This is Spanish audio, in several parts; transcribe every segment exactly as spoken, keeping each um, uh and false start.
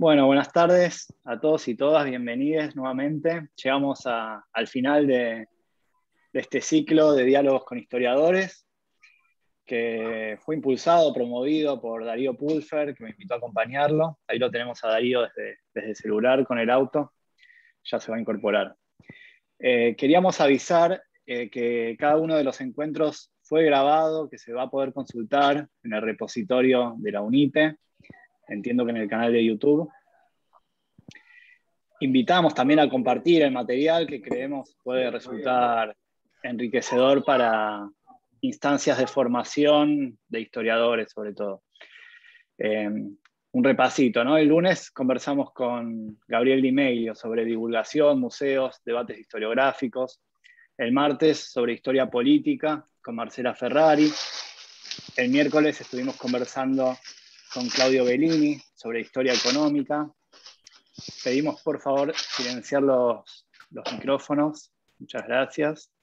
Bueno, buenas tardes a todos y todas, bienvenidos nuevamente. Llegamos a- al final de, de este ciclo de diálogos con historiadores, que fue impulsado, promovido por Darío Pulfer, que me invitó a acompañarlo. Ahí lo tenemos a Darío desde, desde el celular con el auto, ya se va a incorporar. Eh, queríamos avisar eh, que cada uno de los encuentros fue grabado, que se va a poder consultar en el repositorio de la UNIPE, entiendo que en el canal de YouTube. Invitamos también a compartir el material que creemos puede resultar enriquecedor para instancias de formación de historiadores, sobre todo. Eh, un repasito, ¿no? El lunes conversamos con Gabriel Di Meglio sobre divulgación, museos, debates historiográficos. El martes sobre historia política con Marcela Ferrari. El miércoles estuvimos conversando con Claudio Bellini sobre historia económica. Pedimos por favor silenciar los, los micrófonos. Muchas gracias.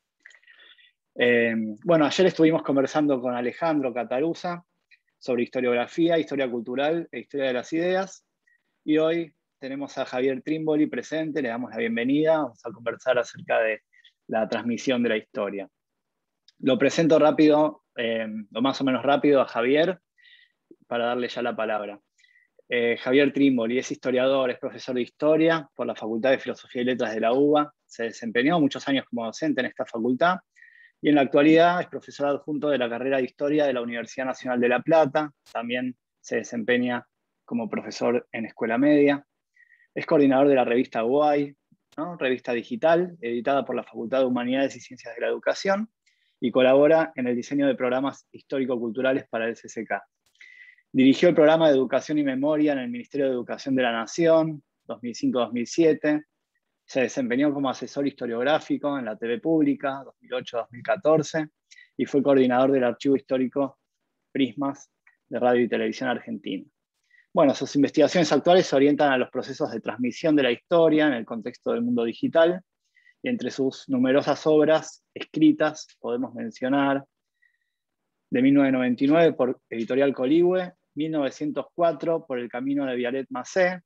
Eh, bueno, ayer estuvimos conversando con Alejandro Cataruza sobre historiografía, historia cultural e historia de las ideas. Y hoy tenemos a Javier Trimboli presente, le damos la bienvenida. Vamos a conversar acerca de la transmisión de la historia. Lo presento rápido, eh, o más o menos rápido, a Javier para darle ya la palabra. Eh, Javier Trimboli es historiador, es profesor de historia por la Facultad de Filosofía y Letras de la UBA. Se desempeñó muchos años como docente en esta facultad y en la actualidad es profesor adjunto de la carrera de Historia de la Universidad Nacional de La Plata. También se desempeña como profesor en Escuela Media. Es coordinador de la revista Guay, ¿no? Revista digital, editada por la Facultad de Humanidades y Ciencias de la Educación, y colabora en el diseño de programas histórico-culturales para el C C K. Dirigió el programa de Educación y Memoria en el Ministerio de Educación de la Nación, dos mil cinco a dos mil siete. Se desempeñó como asesor historiográfico en la T V Pública, dos mil ocho a dos mil catorce, y fue coordinador del Archivo Histórico Prismas de Radio y Televisión Argentina. Bueno, sus investigaciones actuales se orientan a los procesos de transmisión de la historia en el contexto del mundo digital, y entre sus numerosas obras escritas podemos mencionar de mil novecientos noventa y nueve por Editorial Coligüe, mil novecientos cuatro por El Camino de Vialet Macé,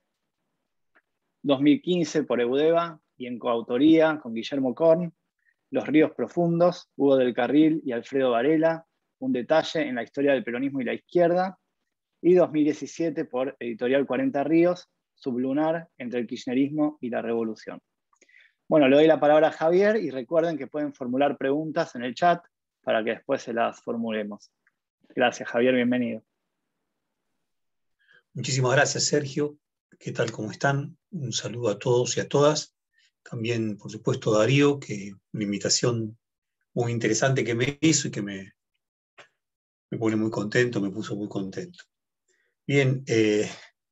dos mil quince por Eudeva y en coautoría con Guillermo Korn, Los ríos profundos, Hugo del Carril y Alfredo Varela, un detalle en la historia del peronismo y la izquierda, y dos mil diecisiete por Editorial cuarenta Ríos, Sublunar entre el kirchnerismo y la revolución. Bueno, le doy la palabra a Javier y recuerden que pueden formular preguntas en el chat para que después se las formulemos. Gracias, Javier, bienvenido. Muchísimas gracias, Sergio. ¿Qué tal? ¿Cómo están? Un saludo a todos y a todas. También, por supuesto, Darío, que una invitación muy interesante que me hizo y que me, me pone muy contento, me puso muy contento. Bien, eh,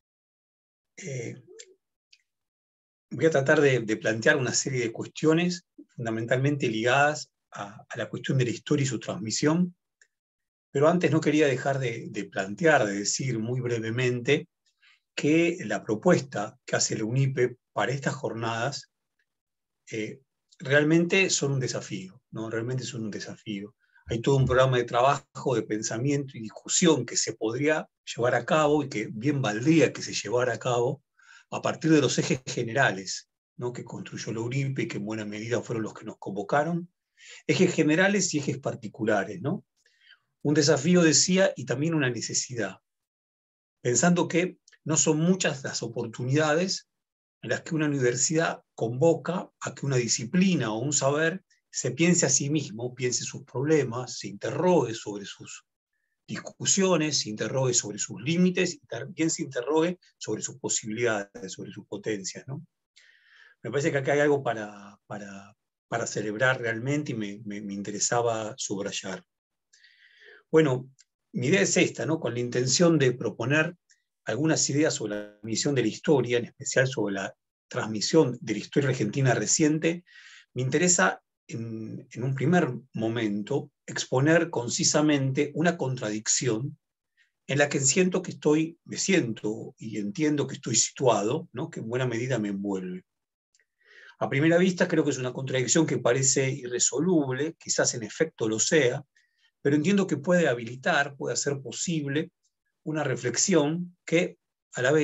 eh, voy a tratar de, de plantear una serie de cuestiones fundamentalmente ligadas a, a la cuestión de la historia y su transmisión, pero antes no quería dejar de, de plantear, de decir muy brevemente que la propuesta que hace la UNIPE para estas jornadas eh, realmente son un desafío, ¿no? Realmente son un desafío. Hay todo un programa de trabajo, de pensamiento y discusión que se podría llevar a cabo y que bien valdría que se llevara a cabo a partir de los ejes generales, ¿no? Que construyó la UNIPE y que en buena medida fueron los que nos convocaron. Ejes generales y ejes particulares, ¿no? Un desafío, decía, y también una necesidad, pensando que no son muchas las oportunidades en las que una universidad convoca a que una disciplina o un saber se piense a sí mismo, piense sus problemas, se interrogue sobre sus discusiones, se interrogue sobre sus límites y también se interrogue sobre sus posibilidades, sobre sus potencias, ¿no? Me parece que acá hay algo para, para, para celebrar realmente y me, me, me interesaba subrayar. Bueno, mi idea es esta, ¿no? Con la intención de proponer algunas ideas sobre la misión de la historia, en especial sobre la transmisión de la historia argentina reciente, me interesa en, en un primer momento exponer concisamente una contradicción en la que siento que estoy, me siento y entiendo que estoy situado, ¿no? Que en buena medida me envuelve. A primera vista creo que es una contradicción que parece irresoluble, quizás en efecto lo sea, pero entiendo que puede habilitar, puede hacer posible una reflexión que a la vez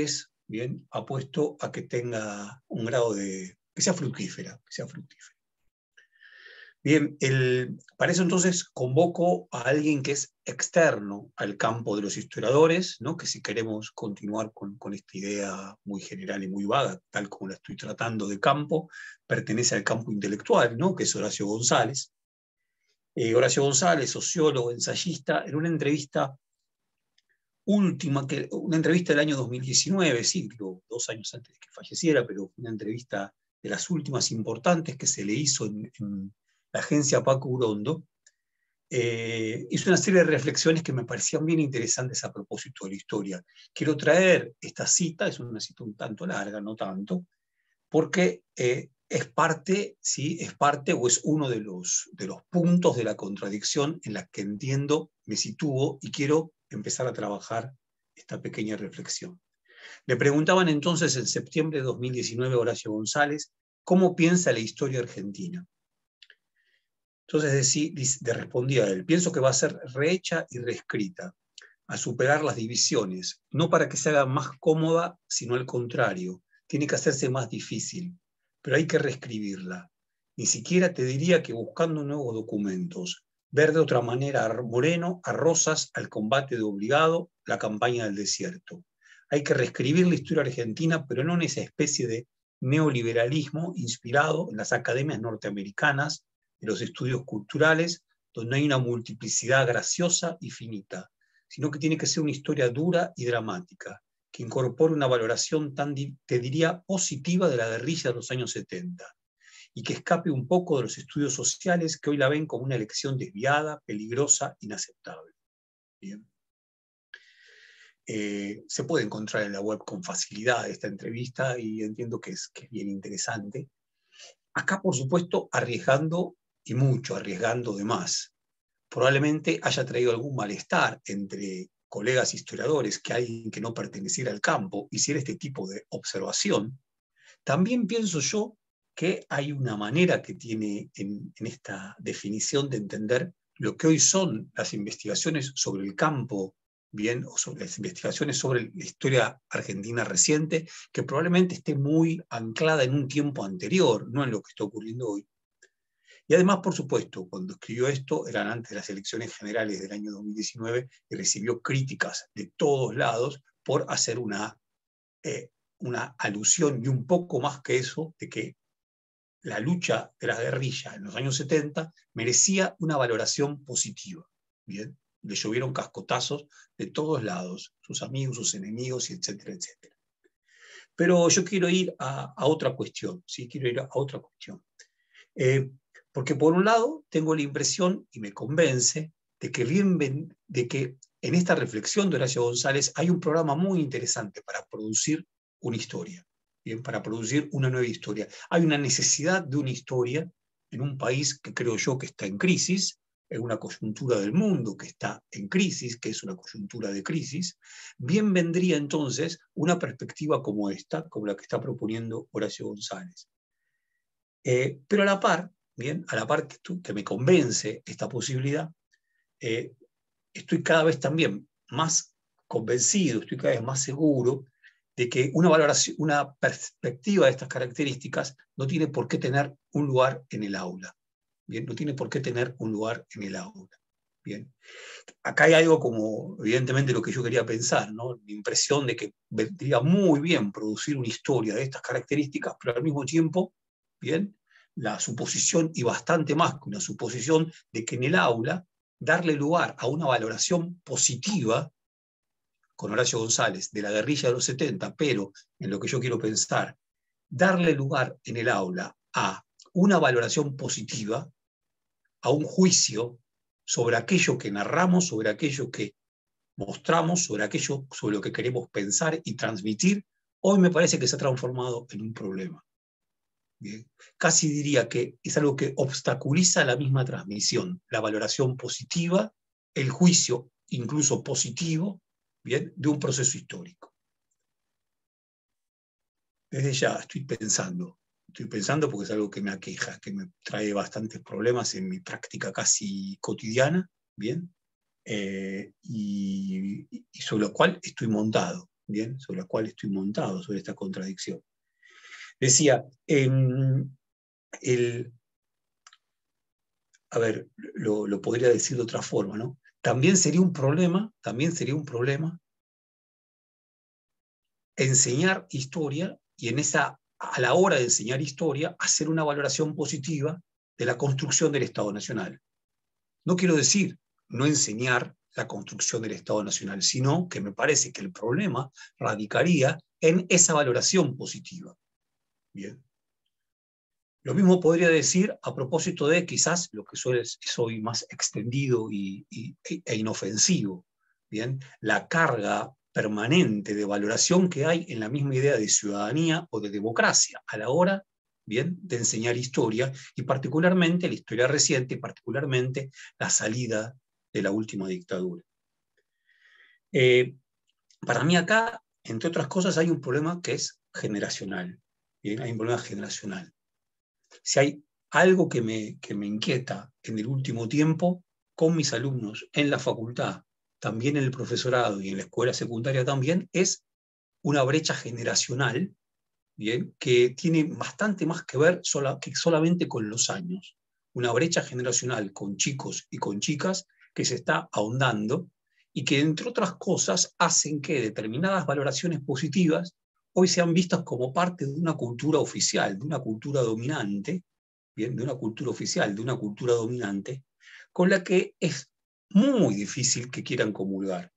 bien, apuesto a que tenga un grado de, que sea fructífera, que sea fructífera. Bien, el, para eso entonces convoco a alguien que es externo al campo de los historiadores, ¿no? Que si queremos continuar con, con esta idea muy general y muy vaga, tal como la estoy tratando de campo, pertenece al campo intelectual, ¿no? Que es Horacio González. Eh, Horacio González, sociólogo, ensayista, en una entrevista última, que, una entrevista del año dos mil diecinueve, sí, dos años antes de que falleciera, pero una entrevista de las últimas importantes que se le hizo en, en la agencia Paco Urondo, eh, hizo una serie de reflexiones que me parecían bien interesantes a propósito de la historia. Quiero traer esta cita, es una cita un tanto larga, no tanto, porque eh, es parte, ¿sí? Es parte o es uno de los, de los puntos de la contradicción en la que entiendo, me sitúo y quiero empezar a trabajar esta pequeña reflexión. Le preguntaban entonces en septiembre de dos mil diecinueve a Horacio González cómo piensa la historia argentina. Entonces de, de, respondía a él, pienso que va a ser rehecha y reescrita, a superar las divisiones, no para que se haga más cómoda, sino al contrario, tiene que hacerse más difícil, pero hay que reescribirla. Ni siquiera te diría que buscando nuevos documentos, ver de otra manera a Moreno, a Rosas, al combate de Obligado, la campaña del desierto. Hay que reescribir la historia argentina, pero no en esa especie de neoliberalismo inspirado en las academias norteamericanas, de los estudios culturales, donde hay una multiplicidad graciosa y finita, sino que tiene que ser una historia dura y dramática, que incorpore una valoración tan, te diría, positiva de la guerrilla de los años setenta, y que escape un poco de los estudios sociales que hoy la ven como una elección desviada, peligrosa, inaceptable. Bien. Eh, se puede encontrar en la web con facilidad esta entrevista y entiendo que es, que es bien interesante. Acá, por supuesto, arriesgando y mucho, arriesgando de más. Probablemente haya traído algún malestar entre colegas historiadores que alguien que no perteneciera al campo hiciera este tipo de observación. También pienso yo que hay una manera que tiene en, en esta definición de entender lo que hoy son las investigaciones sobre el campo, bien, o sobre las investigaciones sobre la historia argentina reciente, que probablemente esté muy anclada en un tiempo anterior, no en lo que está ocurriendo hoy. Y además, por supuesto, cuando escribió esto, eran antes de las elecciones generales del año dos mil diecinueve, y recibió críticas de todos lados por hacer una, eh, una alusión, y un poco más que eso, de que la lucha de la guerrilla en los años setenta merecía una valoración positiva. Bien, le llovieron cascotazos de todos lados, sus amigos, sus enemigos, y etcétera, etcétera. Pero yo quiero ir a, a otra cuestión, ¿sí? Quiero ir a, a otra cuestión. Eh, Porque por un lado tengo la impresión, y me convence, de que, bien, de que en esta reflexión de Horacio González hay un programa muy interesante para producir una historia, bien, para producir una nueva historia. Hay una necesidad de una historia en un país que creo yo que está en crisis, en una coyuntura del mundo que está en crisis, que es una coyuntura de crisis. Bien vendría entonces una perspectiva como esta, como la que está proponiendo Horacio González. Eh, pero a la par, bien, a la par que, tú, que me convence esta posibilidad, eh, estoy cada vez también más convencido, estoy cada vez más seguro de que una valoración, una perspectiva de estas características no tiene por qué tener un lugar en el aula. Bien, no tiene por qué tener un lugar en el aula. Bien. Acá hay algo como, evidentemente, lo que yo quería pensar, ¿no? La impresión de que vendría muy bien producir una historia de estas características, pero al mismo tiempo, bien, la suposición, y bastante más que una suposición, de que en el aula darle lugar a una valoración positiva, con Horacio González, de la guerrilla de los setenta, pero en lo que yo quiero pensar, darle lugar en el aula a una valoración positiva, a un juicio sobre aquello que narramos, sobre aquello que mostramos, sobre aquello sobre lo que queremos pensar y transmitir, hoy me parece que se ha transformado en un problema. Bien. Casi diría que es algo que obstaculiza la misma transmisión, la valoración positiva, el juicio incluso positivo, bien, de un proceso histórico. Desde ya estoy pensando, estoy pensando porque es algo que me aqueja, que me trae bastantes problemas en mi práctica casi cotidiana, bien, eh, y, y sobre lo cual estoy montado. bien, sobre la cual estoy montado, sobre esta contradicción. Decía, eh, el, a ver, lo, lo podría decir de otra forma, ¿no? También sería un problema, también sería un problema enseñar historia y en esa, a la hora de enseñar historia, hacer una valoración positiva de la construcción del Estado Nacional. No quiero decir no enseñar la construcción del Estado Nacional, sino que me parece que el problema radicaría en esa valoración positiva. Bien. Lo mismo podría decir a propósito de quizás lo que soy, soy más extendido y, y, e inofensivo, ¿bien? La carga permanente de valoración que hay en la misma idea de ciudadanía o de democracia a la hora, ¿bien?, de enseñar historia, y particularmente la historia reciente, y particularmente la salida de la última dictadura. Eh, para mí acá, entre otras cosas, hay un problema que es generacional, ¿bien? Hay un problema generacional. Si hay algo que me, que me inquieta en el último tiempo con mis alumnos en la facultad, también en el profesorado y en la escuela secundaria también, es una brecha generacional, ¿bien?, que tiene bastante más que ver sola, que solamente con los años. Una brecha generacional con chicos y con chicas que se está ahondando y que, entre otras cosas, hacen que determinadas valoraciones positivas hoy sean vistas como parte de una cultura oficial, de una cultura dominante, ¿bien?, de una cultura oficial, de una cultura dominante, con la que es muy difícil que quieran comulgar.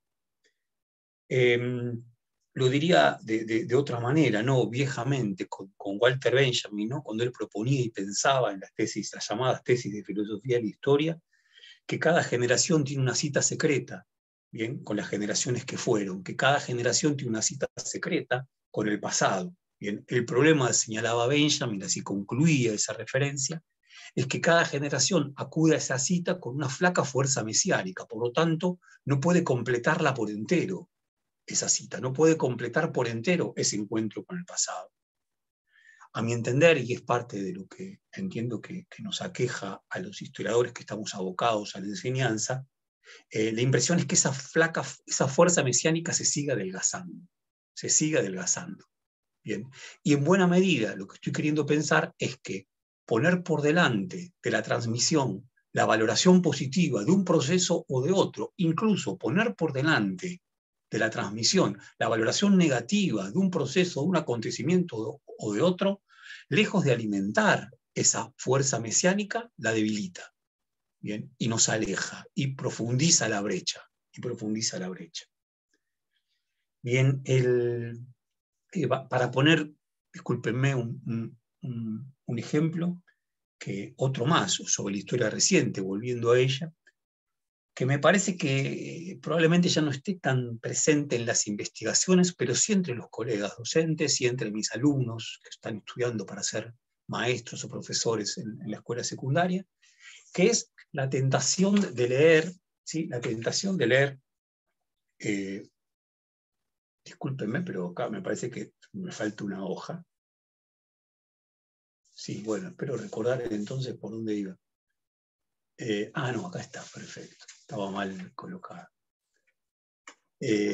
Eh, lo diría de, de, de otra manera, ¿no?, viejamente, con, con Walter Benjamin, ¿no?, cuando él proponía y pensaba en las tesis, las llamadas tesis de filosofía y la historia, que cada generación tiene una cita secreta, ¿bien?, con las generaciones que fueron, que cada generación tiene una cita secreta con el pasado. Bien, el problema, señalaba Benjamin, así concluía esa referencia, es que cada generación acude a esa cita con una flaca fuerza mesiánica, por lo tanto, no puede completarla por entero, esa cita, no puede completar por entero ese encuentro con el pasado. A mi entender, y es parte de lo que entiendo que, que nos aqueja a los historiadores que estamos abocados a la enseñanza, eh, la impresión es que esa flaca, esa fuerza mesiánica se sigue adelgazando, se sigue adelgazando. Bien. Y en buena medida lo que estoy queriendo pensar es que poner por delante de la transmisión la valoración positiva de un proceso o de otro, incluso poner por delante de la transmisión la valoración negativa de un proceso, de un acontecimiento o de otro, lejos de alimentar esa fuerza mesiánica, la debilita. Bien, y nos aleja, y profundiza la brecha, y profundiza la brecha. Bien, el, eh, para poner, discúlpenme, un, un, un ejemplo, que otro más sobre la historia reciente, volviendo a ella, que me parece que probablemente ya no esté tan presente en las investigaciones, pero sí entre los colegas docentes y entre mis alumnos que están estudiando para ser maestros o profesores en, en la escuela secundaria, que es la tentación de leer, ¿sí? La tentación de leer, eh, discúlpenme, pero acá me parece que me falta una hoja. Sí, bueno, espero recordar entonces por dónde iba. Eh, ah, no, acá está, perfecto. Estaba mal colocada. Eh,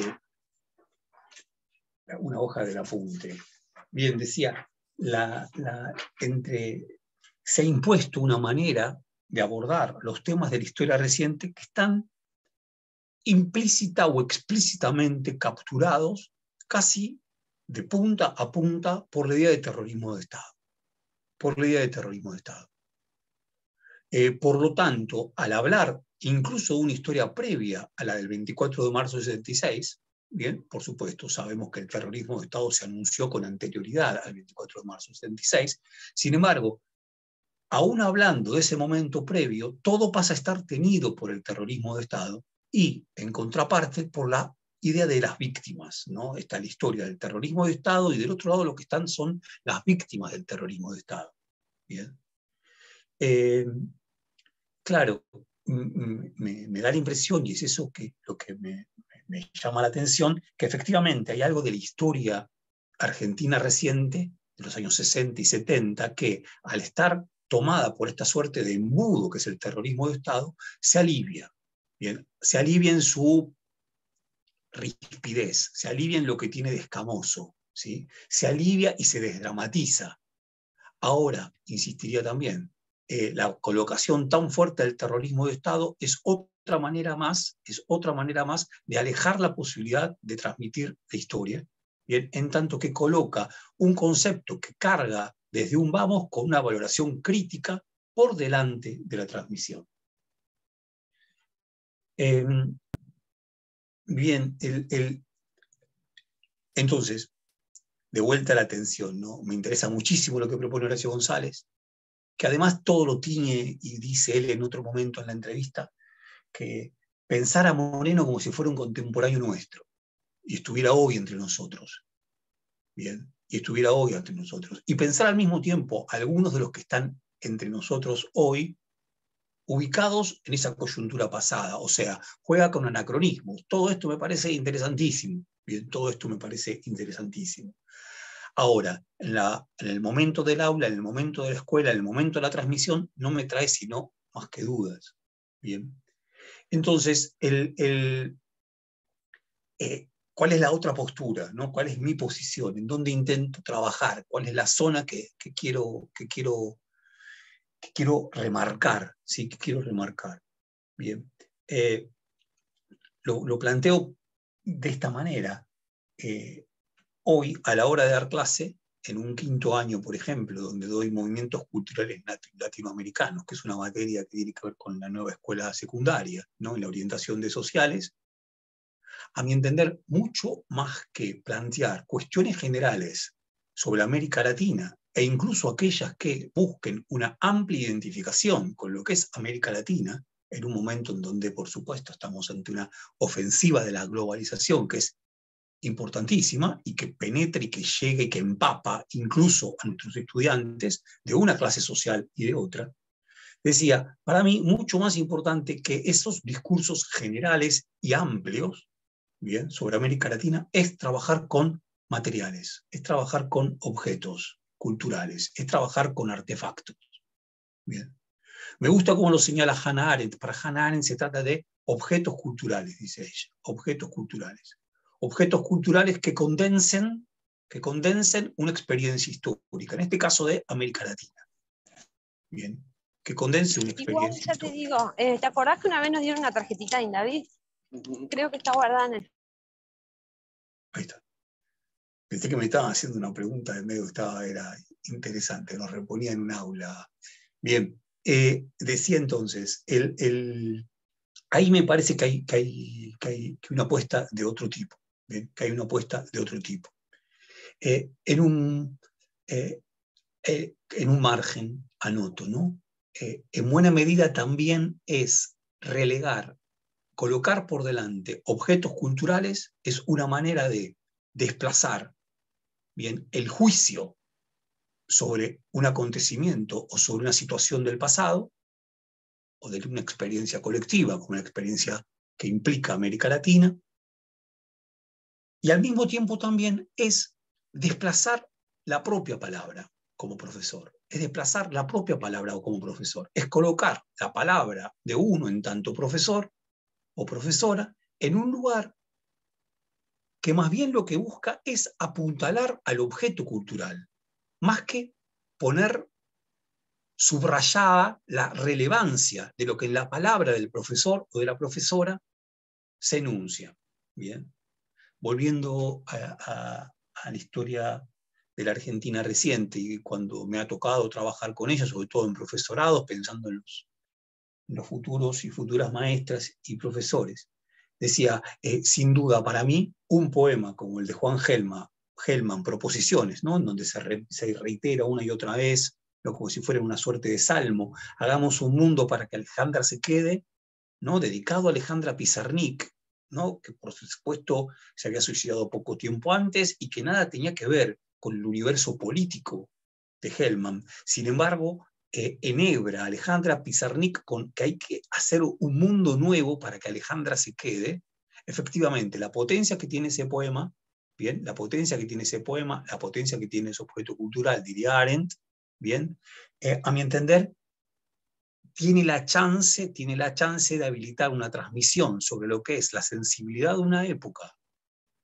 una hoja del apunte. Bien, decía, la, la, entre, se ha impuesto una manera de abordar los temas de la historia reciente que están implícita o explícitamente capturados casi de punta a punta por la idea de terrorismo de Estado. Por la idea de terrorismo de Estado. Eh, por lo tanto, al hablar incluso de una historia previa a la del veinticuatro de marzo de setenta y seis, bien, por supuesto, sabemos que el terrorismo de Estado se anunció con anterioridad al veinticuatro de marzo de setenta y seis, sin embargo, aún hablando de ese momento previo, todo pasa a estar tenido por el terrorismo de Estado y, en contraparte, por la idea de las víctimas, ¿no? Está la historia del terrorismo de Estado y del otro lado lo que están son las víctimas del terrorismo de Estado. Bien. Eh, claro, me, me da la impresión, y es eso que, lo que me, me llama la atención, que efectivamente hay algo de la historia argentina reciente, de los años sesenta y setenta, que al estar tomada por esta suerte de embudo que es el terrorismo de Estado, se alivia. Bien, se alivia en su rispidez, se alivia en lo que tiene de escamoso, ¿sí? Se alivia y se desdramatiza. Ahora, insistiría también, eh, la colocación tan fuerte del terrorismo de Estado es otra manera más, es otra manera más de alejar la posibilidad de transmitir la historia, bien, en tanto que coloca un concepto que carga desde un vamos con una valoración crítica por delante de la transmisión. Eh, bien, el, el, entonces, de vuelta a la atención, ¿no? Me interesa muchísimo lo que propone Horacio González, que además todo lo tiñe, y dice él en otro momento en la entrevista, que pensar a Moreno como si fuera un contemporáneo nuestro, y estuviera hoy entre nosotros, bien, y estuviera hoy entre nosotros, y pensar al mismo tiempo a algunos de los que están entre nosotros hoy, ubicados en esa coyuntura pasada, o sea, juega con anacronismos. Todo esto me parece interesantísimo, bien, todo esto me parece interesantísimo. Ahora, en, la, en el momento del aula, en el momento de la escuela, en el momento de la transmisión, no me trae sino más que dudas. Bien. Entonces, el, el, eh, ¿cuál es la otra postura? ¿No? ¿Cuál es mi posición? ¿En dónde intento trabajar? ¿Cuál es la zona que, que, quiero, que, quiero, que quiero remarcar? ¿Sí? Que quiero remarcar. Bien. Eh, lo, lo planteo de esta manera. Eh, hoy, a la hora de dar clase, en un quinto año, por ejemplo, donde doy movimientos culturales latinoamericanos, que es una materia que tiene que ver con la nueva escuela secundaria, ¿no? En la orientación de sociales, a mi entender, mucho más que plantear cuestiones generales sobre América Latina, e incluso aquellas que busquen una amplia identificación con lo que es América Latina, en un momento en donde, por supuesto, estamos ante una ofensiva de la globalización, que es importantísima y que penetra y que llega y que empapa incluso a nuestros estudiantes de una clase social y de otra, decía, para mí mucho más importante que esos discursos generales y amplios, bien, sobre América Latina, es trabajar con materiales, es trabajar con objetos culturales, es trabajar con artefactos. Bien. Me gusta cómo lo señala Hannah Arendt. Para Hannah Arendt se trata de objetos culturales, dice ella, objetos culturales. Objetos culturales que condensen, que condensen una experiencia histórica, en este caso de América Latina. Bien, que condense una experiencia Igual, ya te histórica. digo, eh, ¿te acordás que una vez nos dieron una tarjetita de Indavid? Creo que está guardada en el... Ahí está. Pensé que me estaban haciendo una pregunta de medio, estaba, era interesante, nos reponía en un aula. Bien, eh, decía entonces, el, el, ahí me parece que hay, que hay, que hay que una apuesta de otro tipo, ¿bien? Que hay una apuesta de otro tipo. Eh, en, un, eh, eh, en un margen, anoto, ¿no? Eh, en buena medida también es relegar, colocar por delante objetos culturales, es una manera de desplazar, bien, el juicio sobre un acontecimiento o sobre una situación del pasado, o de una experiencia colectiva, como una experiencia que implica América Latina, y al mismo tiempo también es desplazar la propia palabra como profesor, es desplazar la propia palabra como profesor, es colocar la palabra de uno en tanto profesor o profesora en un lugar que más bien lo que busca es apuntalar al objeto cultural, más que poner subrayada la relevancia de lo que en la palabra del profesor o de la profesora se enuncia. Bien. Volviendo a, a, a la historia de la Argentina reciente, y cuando me ha tocado trabajar con ella, sobre todo en profesorados, pensando en los, en los futuros y futuras maestras y profesores, decía, eh, sin duda para mí, un poema como el de Juan Gelman, Gelman Proposiciones, ¿no? En donde se, re, se reitera una y otra vez, ¿no? Como si fuera una suerte de salmo, hagamos un mundo para que Alejandra se quede, ¿no? Dedicado a Alejandra Pizarnik, ¿no? Que por supuesto se había suicidado poco tiempo antes y que nada tenía que ver con el universo político de Gelman. Sin embargo, eh, enhebra a Alejandra Pizarnik con que hay que hacer un mundo nuevo para que Alejandra se quede. Efectivamente, la potencia que tiene ese poema, bien, la potencia que tiene ese poema, la potencia que tiene ese objeto cultural, diría Arendt, bien, eh, a mi entender, tiene la chance, tiene la chance de habilitar una transmisión sobre lo que es la sensibilidad de una época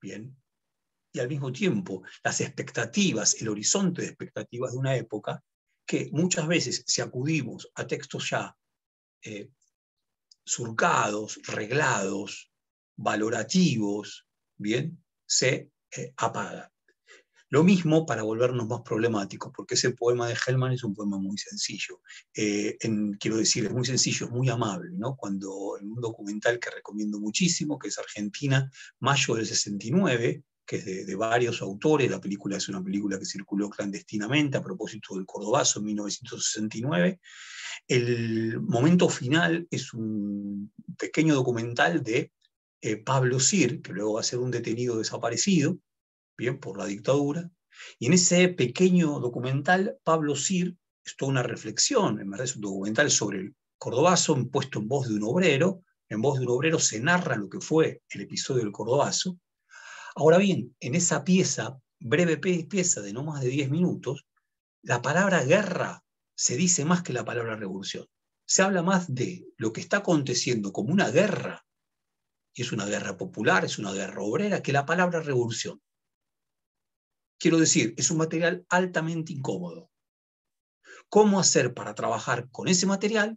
bien, y al mismo tiempo las expectativas, el horizonte de expectativas de una época, que muchas veces si acudimos a textos ya eh, surcados, reglados, valorativos, bien, se eh, apaga. Lo mismo para volvernos más problemáticos, porque ese poema de Hellman es un poema muy sencillo. Eh, en, quiero decir, es muy sencillo, es muy amable, ¿no? Cuando en un documental que recomiendo muchísimo, que es Argentina, mayo del sesenta y nueve, que es de, de varios autores, la película es una película que circuló clandestinamente a propósito del Cordobazo en mil novecientos sesenta y nueve, el momento final es un pequeño documental de eh, Pablo Sir, que luego va a ser un detenido desaparecido, bien, por la dictadura, y en ese pequeño documental, Pablo Sir, es toda una reflexión, en verdad es un documental sobre el Cordobazo, puesto en voz de un obrero, en voz de un obrero se narra lo que fue el episodio del Cordobazo. Ahora bien, en esa pieza, breve pieza de no más de diez minutos, la palabra guerra se dice más que la palabra revolución. Se habla más de lo que está aconteciendo como una guerra, y es una guerra popular, es una guerra obrera, que la palabra revolución. Quiero decir, es un material altamente incómodo. ¿Cómo hacer para trabajar con ese material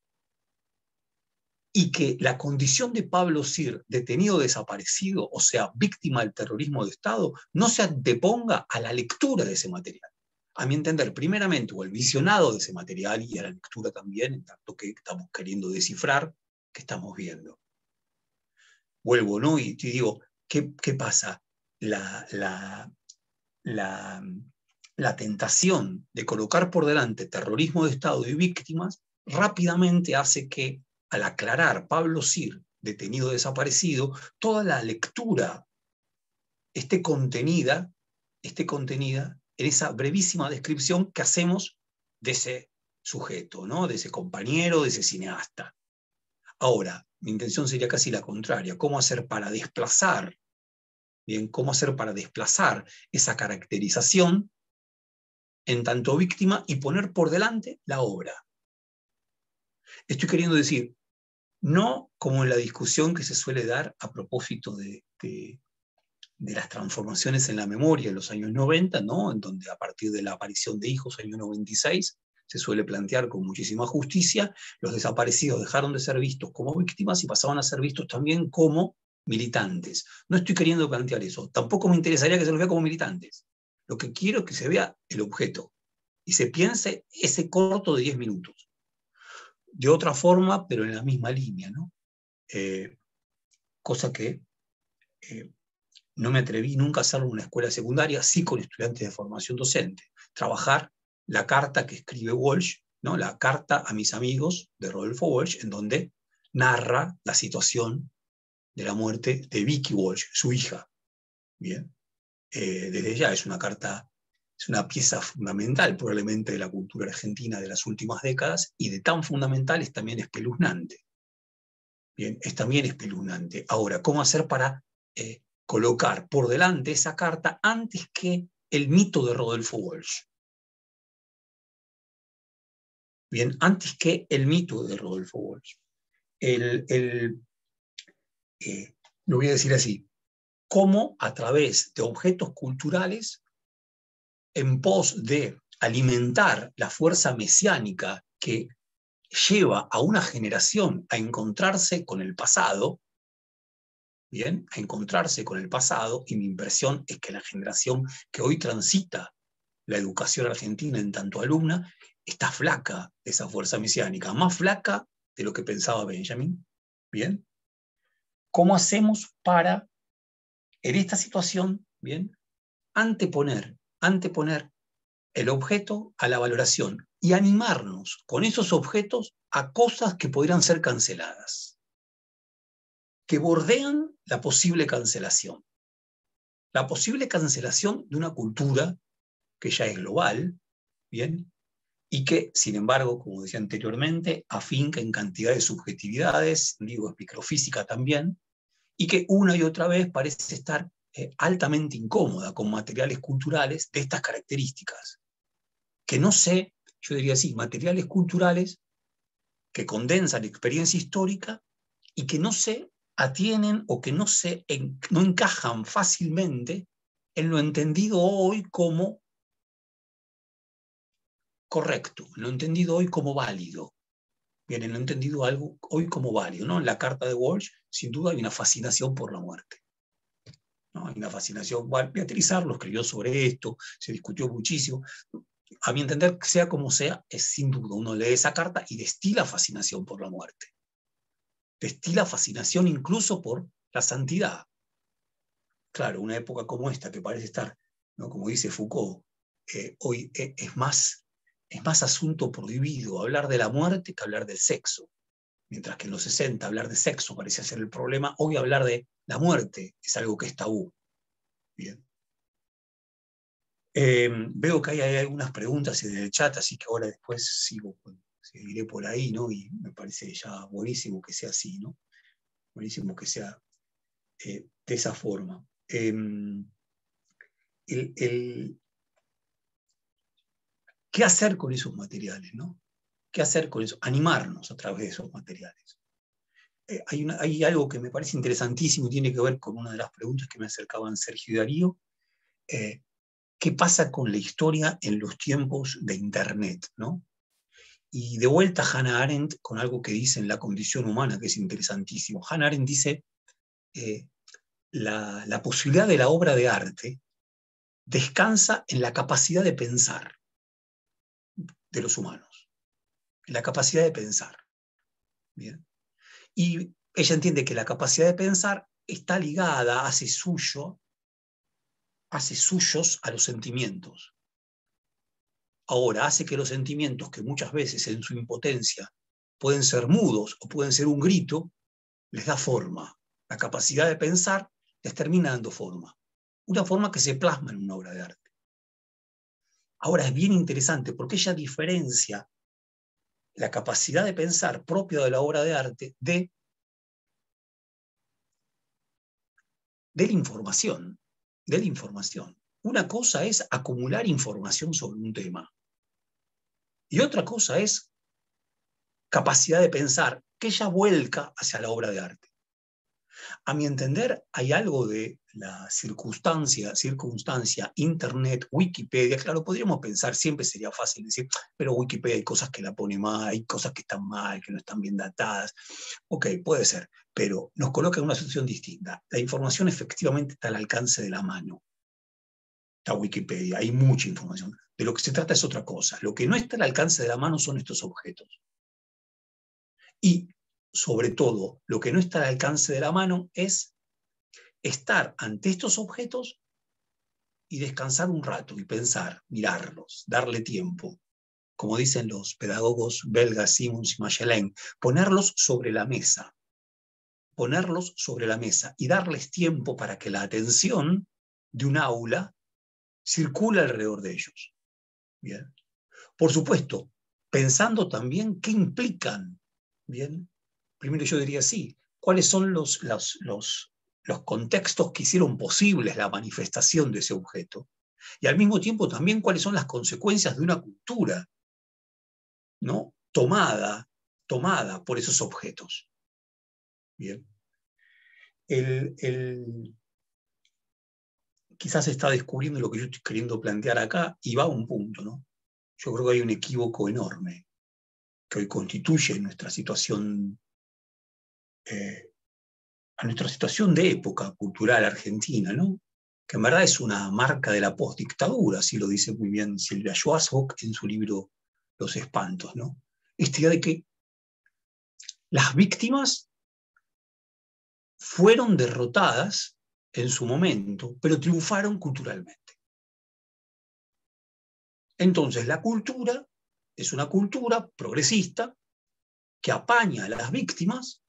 y que la condición de Pablo Sir, detenido desaparecido, o sea, víctima del terrorismo de Estado, no se anteponga a la lectura de ese material? A mi entender, primeramente, o el visionado de ese material y a la lectura también, en tanto que estamos queriendo descifrar qué estamos viendo. Vuelvo, ¿no? Y te digo, ¿qué, qué pasa? La, la, la, la tentación de colocar por delante terrorismo de Estado y víctimas rápidamente hace que, al aclarar Pablo Sir, detenido desaparecido, toda la lectura esté contenida, esté contenida en esa brevísima descripción que hacemos de ese sujeto, ¿no? De ese compañero, de ese cineasta. Ahora, mi intención sería casi la contraria. ¿Cómo hacer para desplazar, bien, cómo hacer para desplazar esa caracterización en tanto víctima y poner por delante la obra? Estoy queriendo decir, no como en la discusión que se suele dar a propósito de, de, de las transformaciones en la memoria en los años noventa, ¿no? En donde a partir de la aparición de Hijos, año noventa y seis, se suele plantear con muchísima justicia, los desaparecidos dejaron de ser vistos como víctimas y pasaban a ser vistos también como militantes. No estoy queriendo plantear eso, tampoco me interesaría que se los vea como militantes. Lo que quiero es que se vea el objeto y se piense ese corto de diez minutos. De otra forma, pero en la misma línea, ¿no? Eh, cosa que eh, no me atreví nunca a hacerlo en una escuela secundaria, sí con estudiantes de formación docente. Trabajar la carta que escribe Walsh, ¿no? La carta a mis amigos de Rodolfo Walsh, en donde narra la situación de la muerte de Vicky Walsh, su hija. Bien, eh, desde ya es una carta, es una pieza fundamental probablemente de la cultura argentina de las últimas décadas, y de tan fundamental es también espeluznante. Bien, es también espeluznante. Ahora, ¿cómo hacer para eh, colocar por delante esa carta antes que el mito de Rodolfo Walsh? Bien, antes que el mito de Rodolfo Walsh. El, el, eh, lo voy a decir así, cómo a través de objetos culturales, en pos de alimentar la fuerza mesiánica que lleva a una generación a encontrarse con el pasado, bien, a encontrarse con el pasado, y mi impresión es que la generación que hoy transita la educación argentina en tanto alumna está flaca de esa fuerza mesiánica, más flaca de lo que pensaba Benjamin. Bien, ¿cómo hacemos para, en esta situación, bien, anteponer, anteponer el objeto a la valoración y animarnos con esos objetos a cosas que podrían ser canceladas, que bordean la posible cancelación? La posible cancelación de una cultura que ya es global, ¿bien? Y que, sin embargo, como decía anteriormente, afinca en cantidad de subjetividades, digo, es microfísica también, y que una y otra vez parece estar eh, altamente incómoda con materiales culturales de estas características. Que no sé, yo diría así, materiales culturales que condensan experiencia histórica y que no sé atienen o que no, se, en, no encajan fácilmente en lo entendido hoy como correcto, en lo entendido hoy como válido. Bien, en lo entendido algo hoy como válido, ¿no? En la carta de Walsh, sin duda, hay una fascinación por la muerte, ¿no? Hay una fascinación. Beatriz Arlo escribió sobre esto, se discutió muchísimo. A mi entender, sea como sea, es sin duda, uno lee esa carta y destila fascinación por la muerte. Destila fascinación incluso por la santidad. Claro, una época como esta, que parece estar, ¿no? Como dice Foucault, eh, hoy eh, es, más, es más asunto prohibido hablar de la muerte que hablar del sexo. Mientras que en los sesenta hablar de sexo parecía ser el problema, hoy hablar de la muerte es algo que es tabú. Bien. Eh, veo que hay, hay algunas preguntas en el chat, así que ahora después sigo, seguiré por ahí, ¿no? Y me parece ya buenísimo que sea así, ¿no? Buenísimo que sea eh, de esa forma. Eh, el, el, ¿Qué hacer con esos materiales, ¿no? ¿Qué hacer con eso? Animarnos a través de esos materiales. Eh, hay, una, hay algo que me parece interesantísimo y tiene que ver con una de las preguntas que me acercaban Sergio y Darío. Eh, ¿Qué pasa con la historia en los tiempos de Internet, ¿no? Y de vuelta Hannah Arendt con algo que dice en La condición humana, que es interesantísimo. Hannah Arendt dice, eh, la, la posibilidad de la obra de arte descansa en la capacidad de pensar de los humanos, en la capacidad de pensar. Bien. Y ella entiende que la capacidad de pensar está ligada, hace suyo, hace suyos a los sentimientos. Ahora, hace que los sentimientos, que muchas veces en su impotencia pueden ser mudos o pueden ser un grito, les da forma. La capacidad de pensar les termina dando forma. Una forma que se plasma en una obra de arte. Ahora, es bien interesante porque ella diferencia la capacidad de pensar propia de la obra de arte de, de la información. De la información. Una cosa es acumular información sobre un tema. Y otra cosa es capacidad de pensar que ella vuelca hacia la obra de arte. A mi entender, hay algo de la circunstancia, circunstancia, Internet, Wikipedia. Claro, podríamos pensar, siempre sería fácil decir, pero Wikipedia hay cosas que la pone mal, hay cosas que están mal, que no están bien datadas. Ok, puede ser, pero nos coloca en una situación distinta. La información efectivamente está al alcance de la mano. Está Wikipedia, hay mucha información. De lo que se trata es otra cosa. Lo que no está al alcance de la mano son estos objetos. Y, sobre todo, lo que no está al alcance de la mano es estar ante estos objetos y descansar un rato y pensar, mirarlos, darle tiempo. Como dicen los pedagogos belgas Simons y Michelin, ponerlos sobre la mesa. Ponerlos sobre la mesa y darles tiempo para que la atención de un aula circule alrededor de ellos. Bien. Por supuesto, pensando también qué implican. Bien. Primero yo diría sí, cuáles son los, los, los, los contextos que hicieron posibles la manifestación de ese objeto. Y al mismo tiempo también cuáles son las consecuencias de una cultura, ¿no? tomada, tomada por esos objetos. Bien. El, el, quizás se está descubriendo lo que yo estoy queriendo plantear acá y va a un punto, ¿no? Yo creo que hay un equívoco enorme que hoy constituye nuestra situación, eh, a nuestra situación de época cultural argentina, ¿no? Que en verdad es una marca de la postdictadura, así lo dice muy bien Silvia Schwarzbach en su libro Los espantos, ¿no? Esta idea de que las víctimas fueron derrotadas en su momento, pero triunfaron culturalmente. Entonces la cultura es una cultura progresista que apaña a las víctimas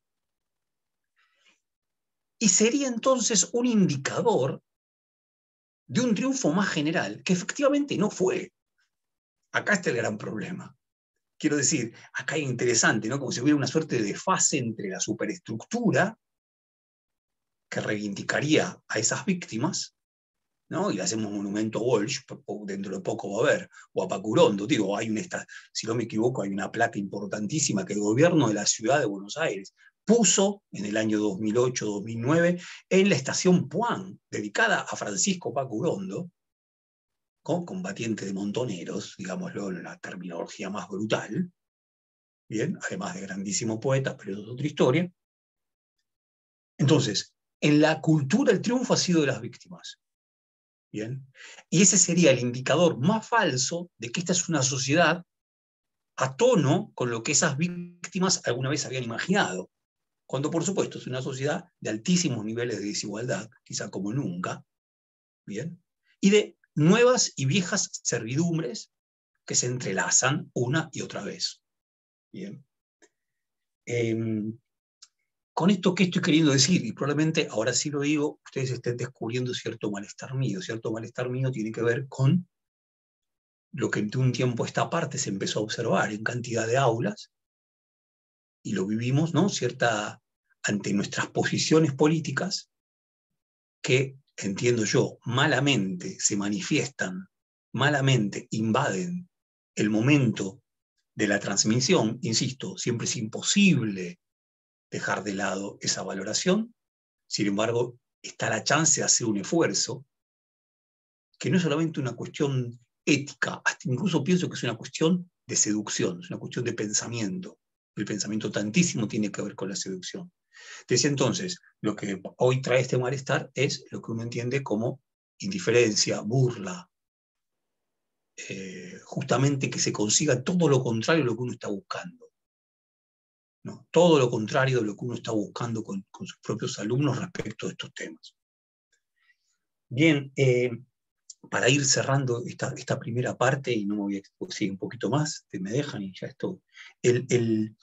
y sería entonces un indicador de un triunfo más general, que efectivamente no fue. Acá está el gran problema. Quiero decir, acá es interesante, ¿no? Como si hubiera una suerte de desfase entre la superestructura que reivindicaría a esas víctimas, ¿no? Y le hacemos monumento a Walsh, dentro de poco va a haber, o a Pacurondo, digo, hay una, si no me equivoco, hay una placa importantísima que el gobierno de la ciudad de Buenos Aires puso en el año dos mil ocho dos mil nueve en la estación Puan, dedicada a Francisco Paco Urondo, con combatiente de montoneros, digámoslo en la terminología más brutal, bien, además de grandísimo poeta, pero eso es otra historia. Entonces, en la cultura el triunfo ha sido de las víctimas. Bien, y ese sería el indicador más falso de que esta es una sociedad a tono con lo que esas víctimas alguna vez habían imaginado, cuando por supuesto es una sociedad de altísimos niveles de desigualdad, quizá como nunca, bien, y de nuevas y viejas servidumbres que se entrelazan una y otra vez. Bien. Eh, con esto, ¿qué estoy queriendo decir? Y probablemente, ahora sí lo digo, ustedes estén descubriendo cierto malestar mío. Cierto malestar mío tiene que ver con lo que de un tiempo a esta parte se empezó a observar en cantidad de aulas, y lo vivimos, ¿no? Cierta, ante nuestras posiciones políticas, que, entiendo yo, malamente se manifiestan, malamente invaden el momento de la transmisión. Insisto, siempre es imposible dejar de lado esa valoración. Sin embargo, está la chance de hacer un esfuerzo, que no es solamente una cuestión ética, hasta incluso pienso que es una cuestión de seducción, es una cuestión de pensamiento. El pensamiento tantísimo tiene que ver con la seducción. Desde entonces, lo que hoy trae este malestar es lo que uno entiende como indiferencia, burla, eh, justamente que se consiga todo lo contrario de lo que uno está buscando. ¿No? Todo lo contrario de lo que uno está buscando con, con sus propios alumnos respecto de estos temas. Bien, eh, para ir cerrando esta, esta primera parte, y no me voy a exponer un poquito más, que me dejan y ya esto. El, el,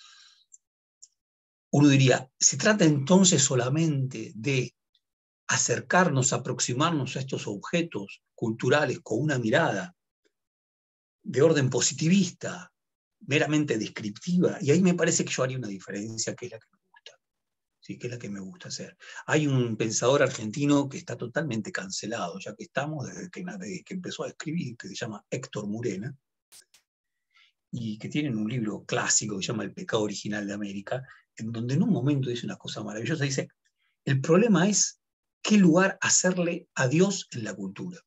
uno diría, ¿se trata entonces solamente de acercarnos, aproximarnos a estos objetos culturales con una mirada de orden positivista, meramente descriptiva? Y ahí me parece que yo haría una diferencia, que es la que me gusta, ¿sí? Que es la que me gusta hacer. Hay un pensador argentino que está totalmente cancelado, ya que estamos, desde que, desde que empezó a escribir, que se llama Héctor Murena, y que tienen un libro clásico que se llama El pecado original de América, en donde en un momento dice una cosa maravillosa, dice, el problema es qué lugar hacerle a Dios en la cultura.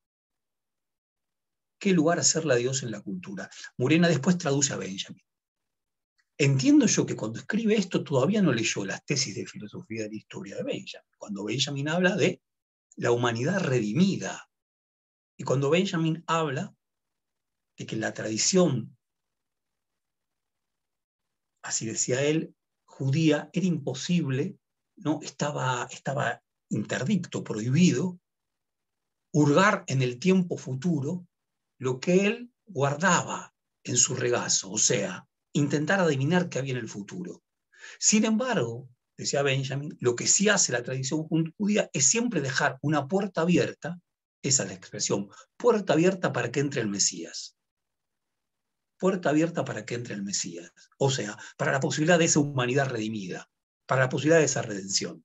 ¿Qué lugar hacerle a Dios en la cultura? Murena después traduce a Benjamin. Entiendo yo que cuando escribe esto todavía no leyó las tesis de filosofía de la historia de Benjamin, cuando Benjamin habla de la humanidad redimida, y cuando Benjamin habla de que la tradición, así decía él, judía, era imposible, ¿no? estaba, estaba interdicto, prohibido, hurgar en el tiempo futuro lo que él guardaba en su regazo, o sea, intentar adivinar qué había en el futuro. Sin embargo, decía Benjamin, lo que sí hace la tradición judía es siempre dejar una puerta abierta, esa es la expresión, puerta abierta para que entre el Mesías. Puerta abierta para que entre el Mesías. O sea, para la posibilidad de esa humanidad redimida, para la posibilidad de esa redención.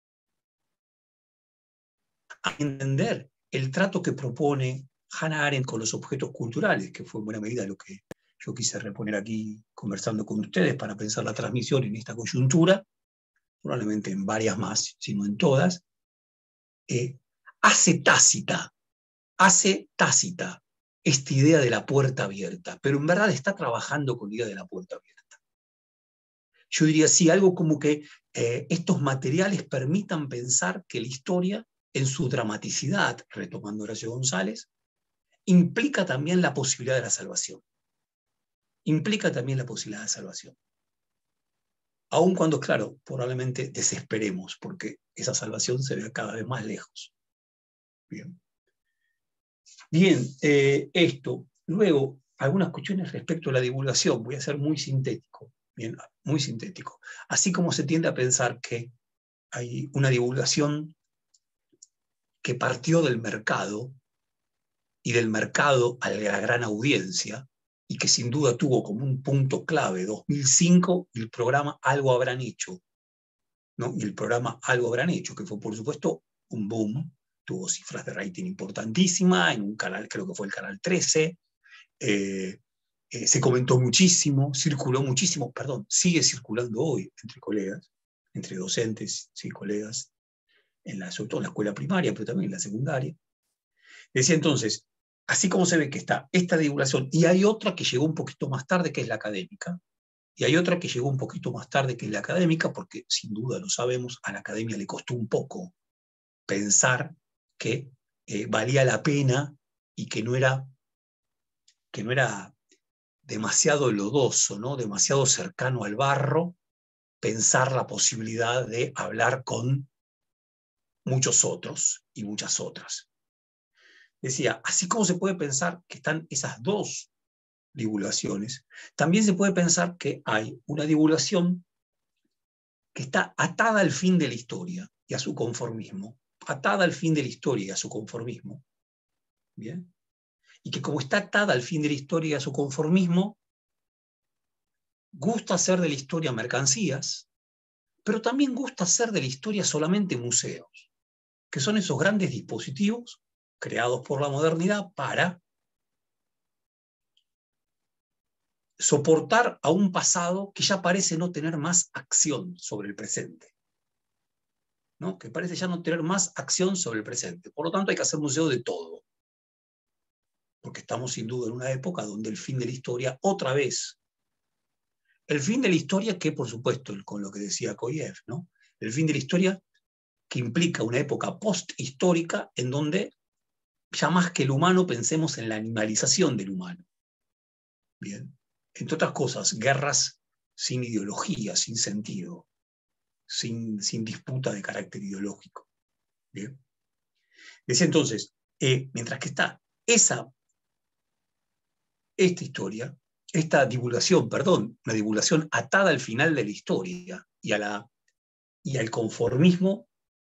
A entender el trato que propone Hannah Arendt con los objetos culturales, que fue en buena medida lo que yo quise reponer aquí conversando con ustedes para pensar la transmisión en esta coyuntura, probablemente en varias más, sino en todas, eh, hace tácita, hace tácita esta idea de la puerta abierta, pero en verdad está trabajando con la idea de la puerta abierta. Yo diría sí, algo como que eh, estos materiales permitan pensar que la historia, en su dramaticidad, retomando Horacio González, implica también la posibilidad de la salvación. Implica también la posibilidad de salvación. Aun cuando, claro, probablemente desesperemos, porque esa salvación se ve cada vez más lejos. Bien, Bien eh, esto. Luego, algunas cuestiones respecto a la divulgación. Voy a ser muy sintético. Bien, muy sintético. Así como se tiende a pensar que hay una divulgación que partió del mercado, y del mercado a la gran audiencia, y que sin duda tuvo como un punto clave dos mil cinco el programa Algo Habrán Hecho, ¿no? Y el programa Algo Habrán Hecho, que fue por supuesto un boom, tuvo cifras de rating importantísimas, en un canal, creo que fue el canal trece, eh, eh, se comentó muchísimo, circuló muchísimo, perdón, sigue circulando hoy entre colegas, entre docentes y colegas, en la, sobre todo en la escuela primaria, pero también en la secundaria. Decía entonces, así como se ve que está esta divulgación, y hay otra que llegó un poquito más tarde, que es la académica, y hay otra que llegó un poquito más tarde, que es la académica, porque sin duda lo sabemos, a la academia le costó un poco pensar que eh, valía la pena y que no era, que no era demasiado lodoso, ¿no? Demasiado cercano al barro, pensar la posibilidad de hablar con muchos otros y muchas otras. Decía, así como se puede pensar que están esas dos divulgaciones, también se puede pensar que hay una divulgación que está atada al fin de la historia y a su conformismo, atada al fin de la historia y a su conformismo, ¿bien? Y que como está atada al fin de la historia y a su conformismo, gusta hacer de la historia mercancías, pero también gusta hacer de la historia solamente museos, que son esos grandes dispositivos creados por la modernidad para soportar a un pasado que ya parece no tener más acción sobre el presente, ¿no? Que parece ya no tener más acción sobre el presente. Por lo tanto, hay que hacer museo de todo, porque estamos sin duda en una época donde el fin de la historia, otra vez, el fin de la historia que, por supuesto, con lo que decía Koyev, ¿no? El fin de la historia que implica una época posthistórica en donde ya más que el humano pensemos en la animalización del humano. Bien. Entre otras cosas, guerras sin ideología, sin sentido, sin, sin disputa de carácter ideológico. Bien. Desde entonces, eh, mientras que está esa, esta historia, esta divulgación, perdón, una divulgación atada al final de la historia y, a la, y al conformismo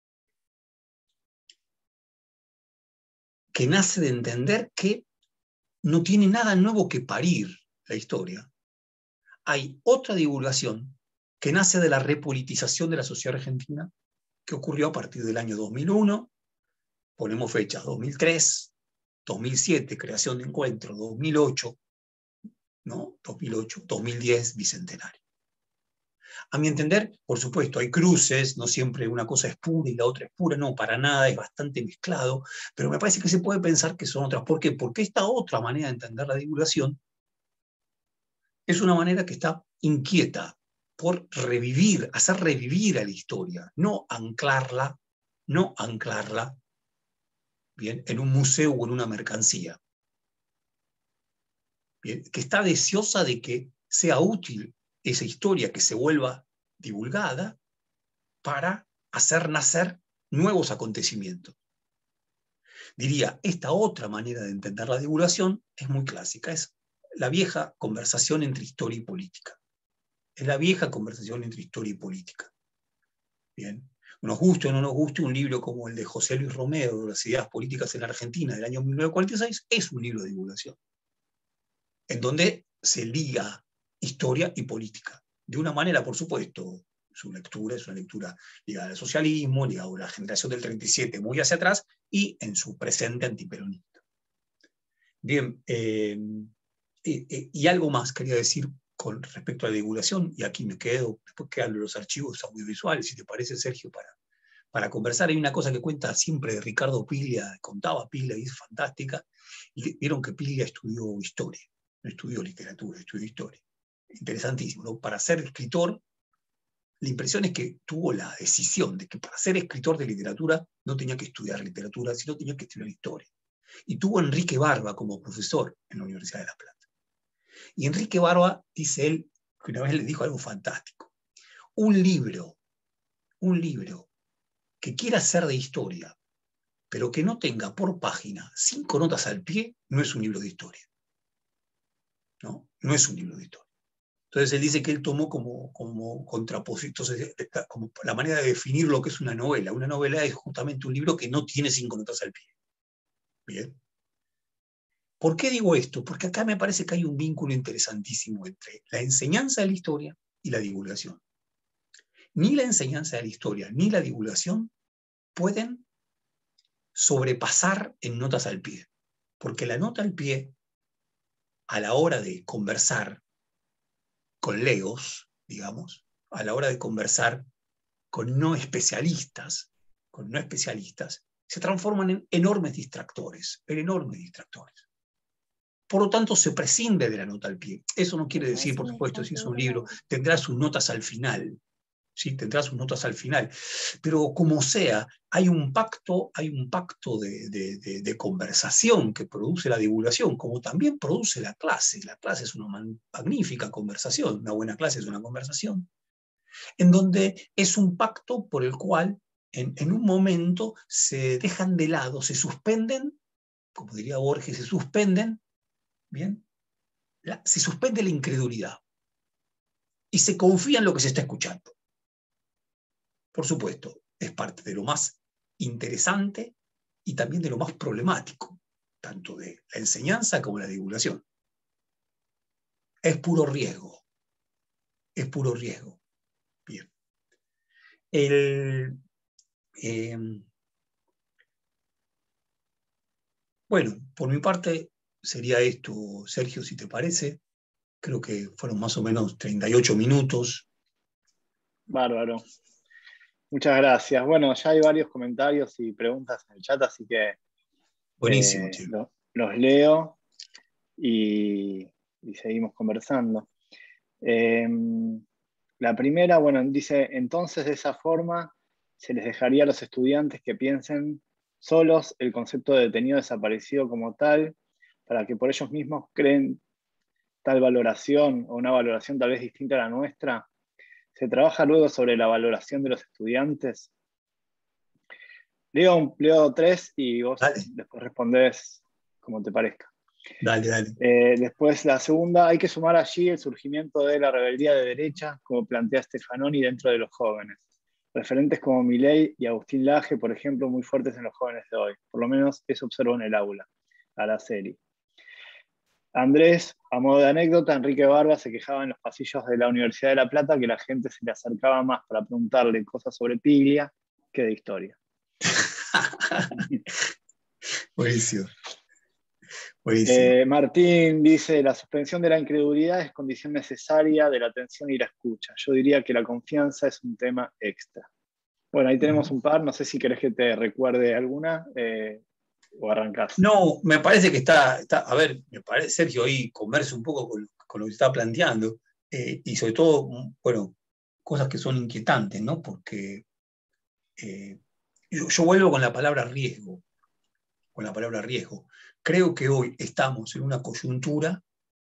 que nace de entender que no tiene nada nuevo que parir la historia. Hay otra divulgación que nace de la repolitización de la sociedad argentina, que ocurrió a partir del año dos mil uno, ponemos fechas, dos mil tres, dos mil siete, creación de Encuentro, dos mil ocho, ¿no? dos mil ocho, dos mil diez, Bicentenario. A mi entender, por supuesto, hay cruces, no siempre una cosa es pura y la otra es pura, no, para nada, es bastante mezclado, pero me parece que se puede pensar que son otras. ¿Por qué? Porque esta otra manera de entender la divulgación es una manera que está inquieta por revivir, hacer revivir a la historia, no anclarla, no anclarla, bien, en un museo o en una mercancía. Bien, que está deseosa de que sea útil esa historia, que se vuelva divulgada para hacer nacer nuevos acontecimientos. Diría, esta otra manera de entender la divulgación es muy clásica, es la vieja conversación entre historia y política. Es la vieja conversación entre historia y política. Bien. Nos guste o no nos guste, un libro como el de José Luis Romero, Las ideas políticas en la Argentina, del año mil novecientos cuarenta y seis, es un libro de divulgación, en donde se liga historia y política. De una manera, por supuesto, su lectura es una lectura ligada al socialismo, ligada a la generación del treinta y siete, muy hacia atrás, y en su presente antiperonista. Bien, eh, eh, y algo más quería decir con respecto a la divulgación, y aquí me quedo, después quedan los archivos audiovisuales, si te parece, Sergio, para, para conversar. Hay una cosa que cuenta siempre Ricardo Piglia, contaba Piglia, y es fantástica, y vieron que Piglia estudió historia, no estudió literatura, estudió historia. Interesantísimo, ¿no? Para ser escritor, la impresión es que tuvo la decisión de que para ser escritor de literatura no tenía que estudiar literatura, sino tenía que estudiar historia. Y tuvo a Enrique Barba como profesor en la Universidad de La Plata. Y Enrique Barba, dice él, que una vez le dijo algo fantástico. Un libro, un libro que quiera ser de historia, pero que no tenga por página cinco notas al pie, no es un libro de historia. No, no es un libro de historia. Entonces él dice que él tomó como, como contrapositos, como la manera de definir lo que es una novela. Una novela es justamente un libro que no tiene cinco notas al pie. Bien. ¿Por qué digo esto? Porque acá me parece que hay un vínculo interesantísimo entre la enseñanza de la historia y la divulgación. Ni la enseñanza de la historia ni la divulgación pueden sobrepasar en notas al pie, porque la nota al pie a la hora de conversar con legos, digamos, a la hora de conversar con no especialistas, con no especialistas, se transforman en enormes distractores, en enormes distractores. Por lo tanto, se prescinde de la nota al pie. Eso no quiere decir, por supuesto, si es un libro, tendrá sus notas al final, ¿sí? Tendrá sus notas al final. Pero como sea, hay un pacto, hay un pacto de, de, de, de conversación que produce la divulgación, como también produce la clase. La clase es una magnífica conversación, una buena clase es una conversación, en donde es un pacto por el cual en, en un momento se dejan de lado, se suspenden, como diría Borges, se suspenden, ¿bien? La, se suspende la incredulidad y se confía en lo que se está escuchando. Por supuesto, es parte de lo más interesante y también de lo más problemático, tanto de la enseñanza como de la divulgación. Es puro riesgo, es puro riesgo. Bien. El, eh, bueno, por mi parte sería esto, Sergio, si te parece. Creo que fueron más o menos treinta y ocho minutos. Bárbaro. Muchas gracias. Bueno, ya hay varios comentarios y preguntas en el chat, así que Buenísimo, eh, tío. lo, los leo y, y seguimos conversando. Eh, la primera, bueno, dice, entonces de esa forma se les dejaría a los estudiantes que piensen solos el concepto de detenido desaparecido como tal, para que por ellos mismos creen tal valoración o una valoración tal vez distinta a la nuestra. ¿Se trabaja luego sobre la valoración de los estudiantes? Leo, leo tres y vos Dale, después respondés como te parezca. dale, dale. Eh, después la segunda, hay que sumar allí el surgimiento de la rebeldía de derecha, como plantea Stefanoni dentro de los jóvenes. Referentes como Milei y Agustín Laje, por ejemplo, muy fuertes en los jóvenes de hoy. Por lo menos eso observo en el aula, a la serie. Andrés, a modo de anécdota, Enrique Barba se quejaba en los pasillos de la Universidad de La Plata que la gente se le acercaba más para preguntarle cosas sobre Piglia que de historia. Buenísimo. Buenísimo. Eh, Martín dice, la suspensión de la incredulidad es condición necesaria de la atención y la escucha. Yo diría que la confianza es un tema extra. Bueno, ahí tenemos un par, no sé si querés que te recuerde alguna eh, o arrancás. No, me parece que está, está, a ver, me parece, Sergio, ahí conversa un poco con, con lo que está planteando, eh, y sobre todo, bueno, cosas que son inquietantes, ¿no? Porque eh, yo, yo vuelvo con la palabra riesgo, con la palabra riesgo. Creo que hoy estamos en una coyuntura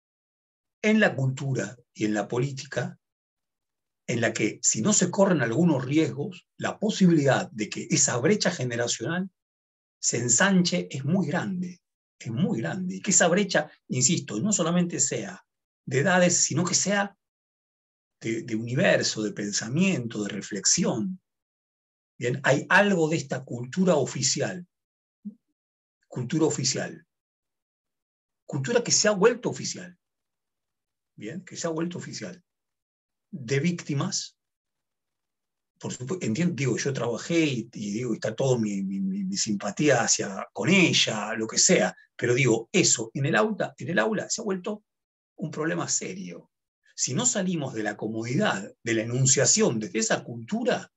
en la cultura y en la política en la que si no se corren algunos riesgos, la posibilidad de que esa brecha generacional se ensanche es muy grande, es muy grande. Y que esa brecha, insisto, no solamente sea de edades, sino que sea de, de universo, de pensamiento, de reflexión. Bien, hay algo de esta cultura oficial, cultura oficial, cultura que se ha vuelto oficial, bien, que se ha vuelto oficial, de víctimas. Por supuesto, entiendo, digo, yo trabajé y, y digo, está toda mi, mi, mi simpatía hacia, con ella, lo que sea, pero digo, eso en el aula, en el aula se ha vuelto un problema serio. Si no salimos de la comodidad, de la enunciación desde esa cultura,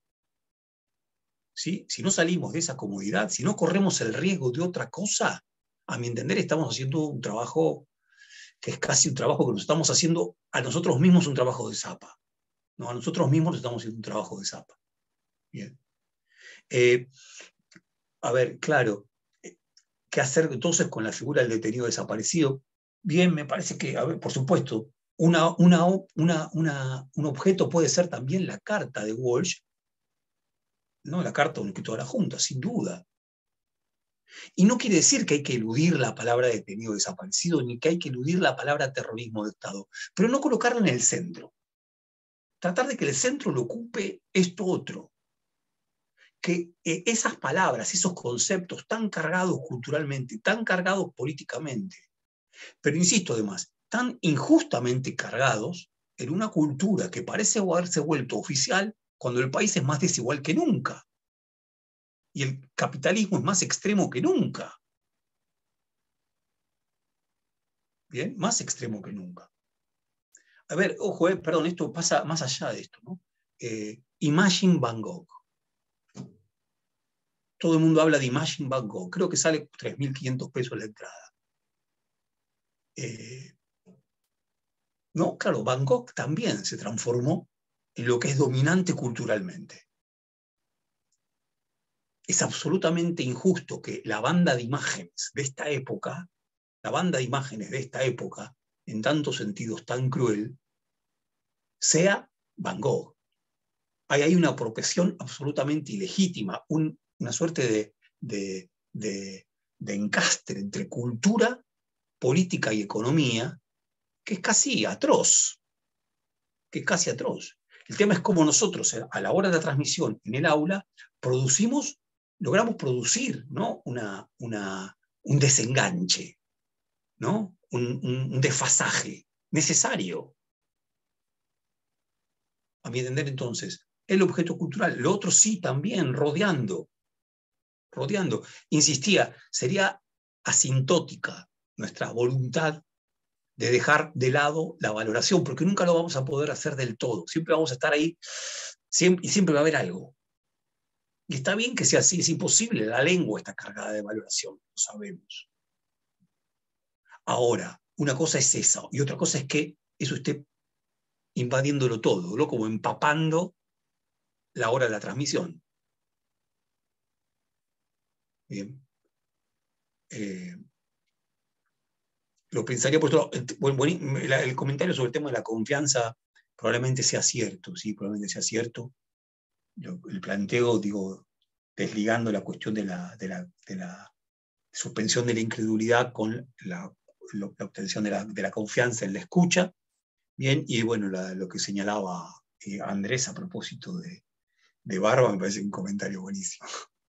¿sí? Si no salimos de esa comodidad, si no corremos el riesgo de otra cosa, a mi entender estamos haciendo un trabajo que es casi un trabajo que nos estamos haciendo a nosotros mismos, un trabajo de zapa. ¿No? A nosotros mismos nos estamos haciendo un trabajo de zapa. Bien. Eh, a ver, claro, ¿qué hacer entonces con la figura del detenido desaparecido? Bien, me parece que, a ver, por supuesto, una, una, una, una, un objeto puede ser también la carta de Walsh, ¿no? La carta de un escritor de la Junta, sin duda. Y no quiere decir que hay que eludir la palabra detenido desaparecido, ni que hay que eludir la palabra terrorismo de Estado, pero no colocarla en el centro. Tratar de que el centro lo ocupe esto otro. Que eh, esas palabras, esos conceptos tan cargados culturalmente, tan cargados políticamente, pero insisto además, tan injustamente cargados en una cultura que parece haberse vuelto oficial cuando el país es más desigual que nunca y el capitalismo es más extremo que nunca. Bien, más extremo que nunca. A ver, ojo, eh, perdón, esto pasa más allá de esto, ¿no? Eh, Imagine Van Gogh. Todo el mundo habla de Imagine Van Gogh. Creo que sale tres mil quinientos pesos la entrada. Eh, no, claro, Van Gogh también se transformó en lo que es dominante culturalmente. Es absolutamente injusto que la banda de imágenes de esta época, la banda de imágenes de esta época, en tantos sentidos tan cruel, sea Van Gogh. Ahí hay una apropiación absolutamente ilegítima, un, una suerte de, de, de, de encastre entre cultura, política y economía, que es casi atroz, que es casi atroz. El tema es cómo nosotros, a la hora de la transmisión en el aula, producimos, logramos producir, ¿no? una, una, un desenganche, ¿no? un, un, un desfasaje necesario. A mi entender, entonces, el objeto cultural, lo otro sí también, rodeando, rodeando. Insistía, sería asintótica nuestra voluntad de dejar de lado la valoración, porque nunca lo vamos a poder hacer del todo. Siempre vamos a estar ahí siempre, y siempre va a haber algo. Y está bien que sea así, es imposible, la lengua está cargada de valoración, lo sabemos. Ahora, una cosa es esa, y otra cosa es que eso esté invadiéndolo todo, ¿no? Como empapando la hora de la transmisión. Bien. Eh, lo pensaría por otro lado. Bueno, bueno, el comentario sobre el tema de la confianza probablemente sea cierto, sí, probablemente sea cierto. El planteo, digo, desligando la cuestión de la, de la, de la suspensión de la incredulidad con la, la obtención de la, de la confianza en la escucha. Bien, y bueno, la, lo que señalaba eh, Andrés a propósito de, de Barba, me parece un comentario buenísimo.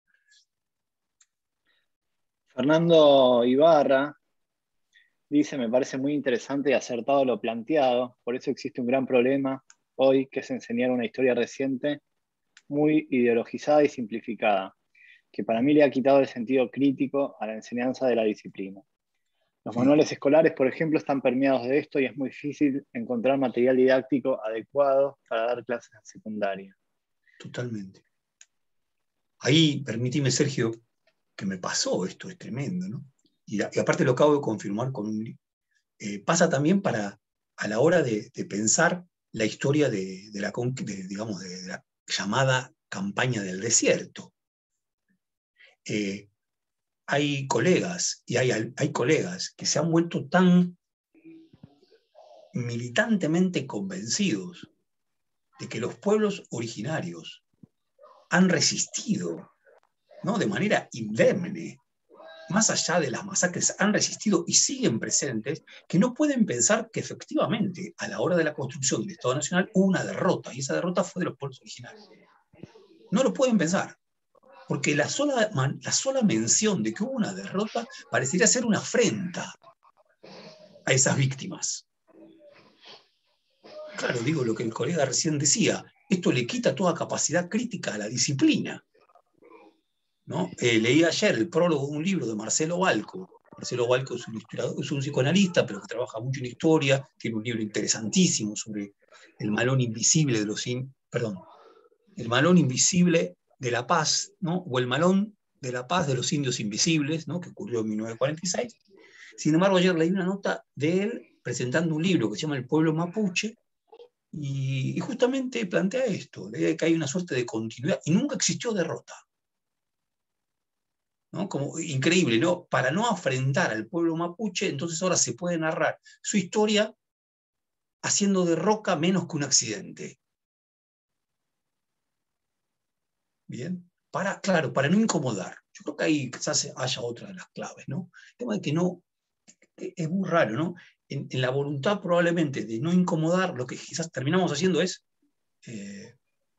Fernando Ibarra dice, me parece muy interesante y acertado lo planteado, por eso existe un gran problema hoy, que es enseñar una historia reciente muy ideologizada y simplificada, que para mí le ha quitado el sentido crítico a la enseñanza de la disciplina. Los Sí. manuales escolares, por ejemplo, están permeados de esto y es muy difícil encontrar material didáctico adecuado para dar clases en secundaria. Totalmente. Ahí, permíteme, Sergio, que me pasó esto, es tremendo, ¿no? Y, y aparte lo acabo de confirmar con un... Eh, pasa también para, a la hora de, de pensar la historia de, de, la, de, digamos, de, de la llamada campaña del desierto. Eh, hay colegas, y hay, hay colegas que se han vuelto tan militantemente convencidos de que los pueblos originarios han resistido, ¿no? De manera indemne, más allá de las masacres, han resistido y siguen presentes, que no pueden pensar que efectivamente a la hora de la construcción del Estado Nacional hubo una derrota, y esa derrota fue de los pueblos originarios. No lo pueden pensar, porque la sola, la sola mención de que hubo una derrota parecería ser una afrenta a esas víctimas. Claro, digo lo que el colega recién decía, esto le quita toda capacidad crítica a la disciplina, ¿no? Eh, leí ayer el prólogo de un libro de Marcelo Balco. Marcelo Balco es un, historiador, es un psicoanalista, pero que trabaja mucho en historia, tiene un libro interesantísimo sobre el malón invisible de los... In, perdón, el malón invisible de la paz, ¿no? O el malón de la paz de los indios invisibles, ¿no? Que ocurrió en mil novecientos cuarenta y seis. Sin embargo, ayer leí una nota de él presentando un libro que se llama El pueblo mapuche, y, y justamente plantea esto, de que hay una suerte de continuidad, y nunca existió derrota. ¿No? Como increíble, ¿no? Para no afrentar al pueblo mapuche, entonces ahora se puede narrar su historia haciendo de Roca menos que un accidente. Bien, para, claro, para no incomodar. Yo creo que ahí quizás haya otra de las claves, ¿no? El tema de que no, es muy raro, ¿no? En, en la voluntad probablemente de no incomodar, lo que quizás terminamos haciendo es eh,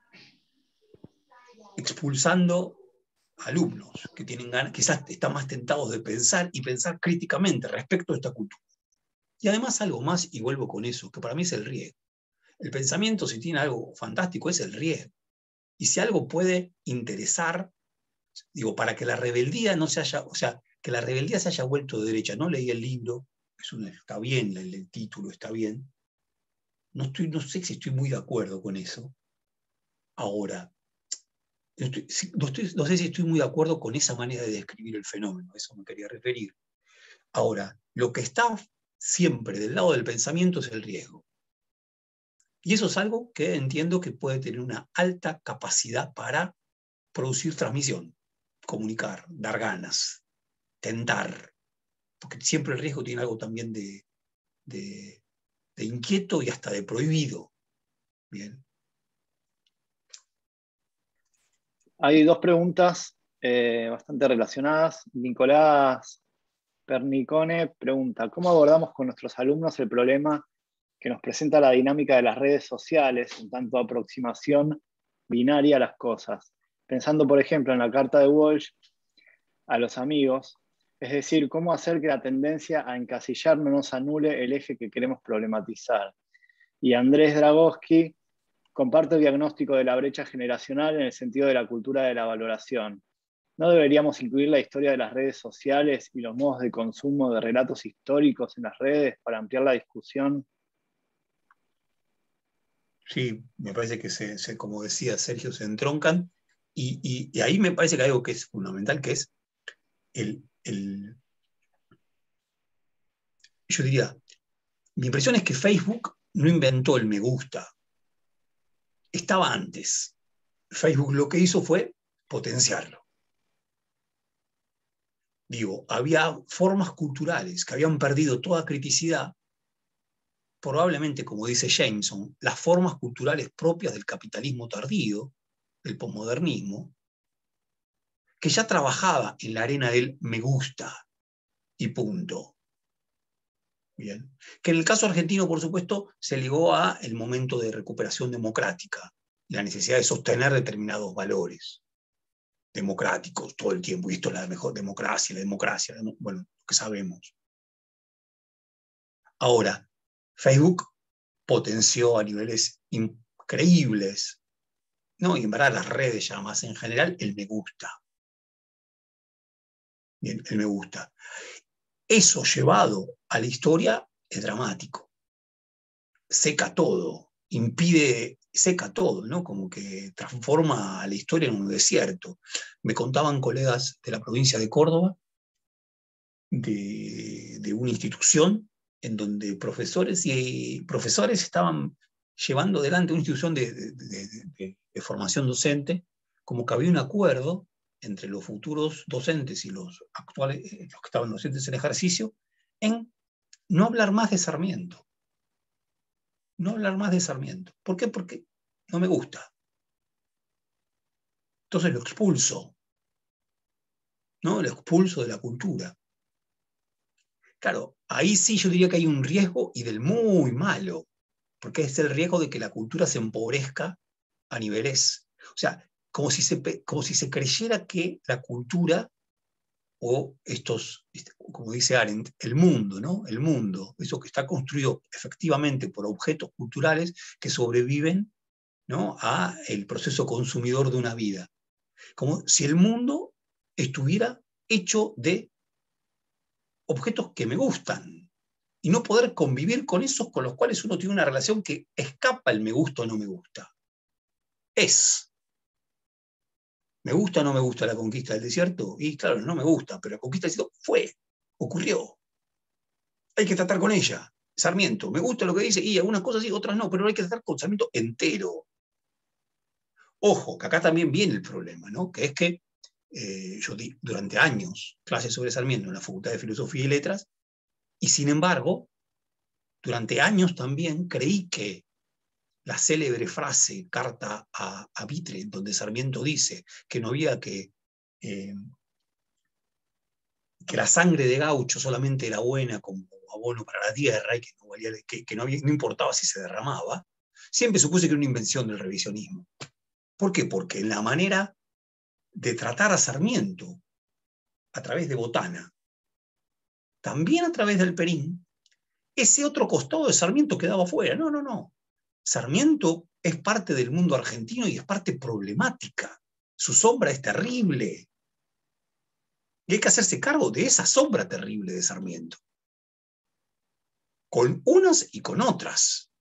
expulsando alumnos que tienen ganas, quizás están más tentados de pensar y pensar críticamente respecto a esta cultura. Y además algo más, y vuelvo con eso, que para mí es el riesgo. El pensamiento, si tiene algo fantástico, es el riesgo. Y si algo puede interesar, digo, para que la rebeldía no se haya, o sea, que la rebeldía se haya vuelto de derecha. No leí el libro, es una, está bien, el, el título está bien. No, estoy, no sé si estoy muy de acuerdo con eso. Ahora, no, estoy, no, estoy, no sé si estoy muy de acuerdo con esa manera de describir el fenómeno, a eso me quería referir. Ahora, lo que está siempre del lado del pensamiento es el riesgo. Y eso es algo que entiendo que puede tener una alta capacidad para producir transmisión, comunicar, dar ganas, tentar, porque siempre el riesgo tiene algo también de, de, de inquieto y hasta de prohibido. Bien. Hay dos preguntas eh, bastante relacionadas. Nicolás Pernicone pregunta, ¿cómo abordamos con nuestros alumnos el problema que nos presenta la dinámica de las redes sociales en tanto aproximación binaria a las cosas? Pensando, por ejemplo, en la carta de Walsh a los amigos, es decir, cómo hacer que la tendencia a encasillar no nos anule el eje que queremos problematizar. Y Andrés Dragowski comparte el diagnóstico de la brecha generacional en el sentido de la cultura de la valoración. ¿No deberíamos incluir la historia de las redes sociales y los modos de consumo de relatos históricos en las redes para ampliar la discusión? Sí, me parece que, se, se, como decía Sergio, se entroncan. Y, y, y ahí me parece que hay algo que es fundamental, que es el, el... Yo diría, mi impresión es que Facebook no inventó el me gusta. Estaba antes. Facebook lo que hizo fue potenciarlo. Digo, había formas culturales que habían perdido toda criticidad, probablemente, como dice Jameson, las formas culturales propias del capitalismo tardío, del posmodernismo, que ya trabajaba en la arena del me gusta y punto. Bien. Que en el caso argentino, por supuesto, se ligó a el momento de recuperación democrática, la necesidad de sostener determinados valores democráticos todo el tiempo, y esto es la mejor democracia, la democracia, bueno, lo que sabemos. Ahora, Facebook potenció a niveles increíbles, ¿no? Y en verdad las redes ya más en general, el me gusta. Bien, el me gusta. Eso llevado a la historia es dramático. Seca todo, impide, seca todo, ¿no? Como que transforma a la historia en un desierto. Me contaban colegas de la provincia de Córdoba, de, de una institución en donde profesores y profesores estaban llevando adelante una institución de, de, de, de, de formación docente, como que había un acuerdo entre los futuros docentes y los actuales, los que estaban docentes en ejercicio, en no hablar más de Sarmiento. No hablar más de Sarmiento. ¿Por qué? Porque no me gusta. Entonces lo expulso. ¿No? Lo expulso de la cultura. Claro, ahí sí yo diría que hay un riesgo y del muy malo, porque es el riesgo de que la cultura se empobrezca a niveles, o sea, como si se, como si se creyera que la cultura o estos, como dice Arendt, el mundo, ¿no? El mundo, eso que está construido efectivamente por objetos culturales que sobreviven, ¿no? A el proceso consumidor de una vida. Como si el mundo estuviera hecho de objetos que me gustan y no poder convivir con esos con los cuales uno tiene una relación que escapa el me gusta o no me gusta. Es. ¿Me gusta o no me gusta la conquista del desierto? Y claro, no me gusta, pero la conquista del desierto fue, ocurrió. Hay que tratar con ella. Sarmiento, me gusta lo que dice, y algunas cosas sí, otras no, pero hay que tratar con Sarmiento entero. Ojo, que acá también viene el problema, ¿no? Que es que eh, yo di durante años clases sobre Sarmiento en la Facultad de Filosofía y Letras, y sin embargo, durante años también creí que la célebre frase, carta a, a Mitre, donde Sarmiento dice que no había que, eh, que la sangre de gaucho solamente era buena como abono para la tierra y que no, valía, que, que no, había, no importaba si se derramaba, siempre supuse que era una invención del revisionismo. ¿Por qué? Porque en la manera de tratar a Sarmiento, a través de Botana, también a través del Perín, ese otro costado de Sarmiento quedaba fuera. No, no, no. Sarmiento es parte del mundo argentino y es parte problemática. Su sombra es terrible. Y hay que hacerse cargo de esa sombra terrible de Sarmiento. con unas y con otras.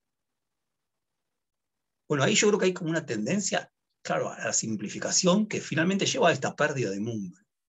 Bueno, ahí yo creo que hay como una tendencia, claro, a la simplificación que finalmente lleva a esta pérdida de mundo.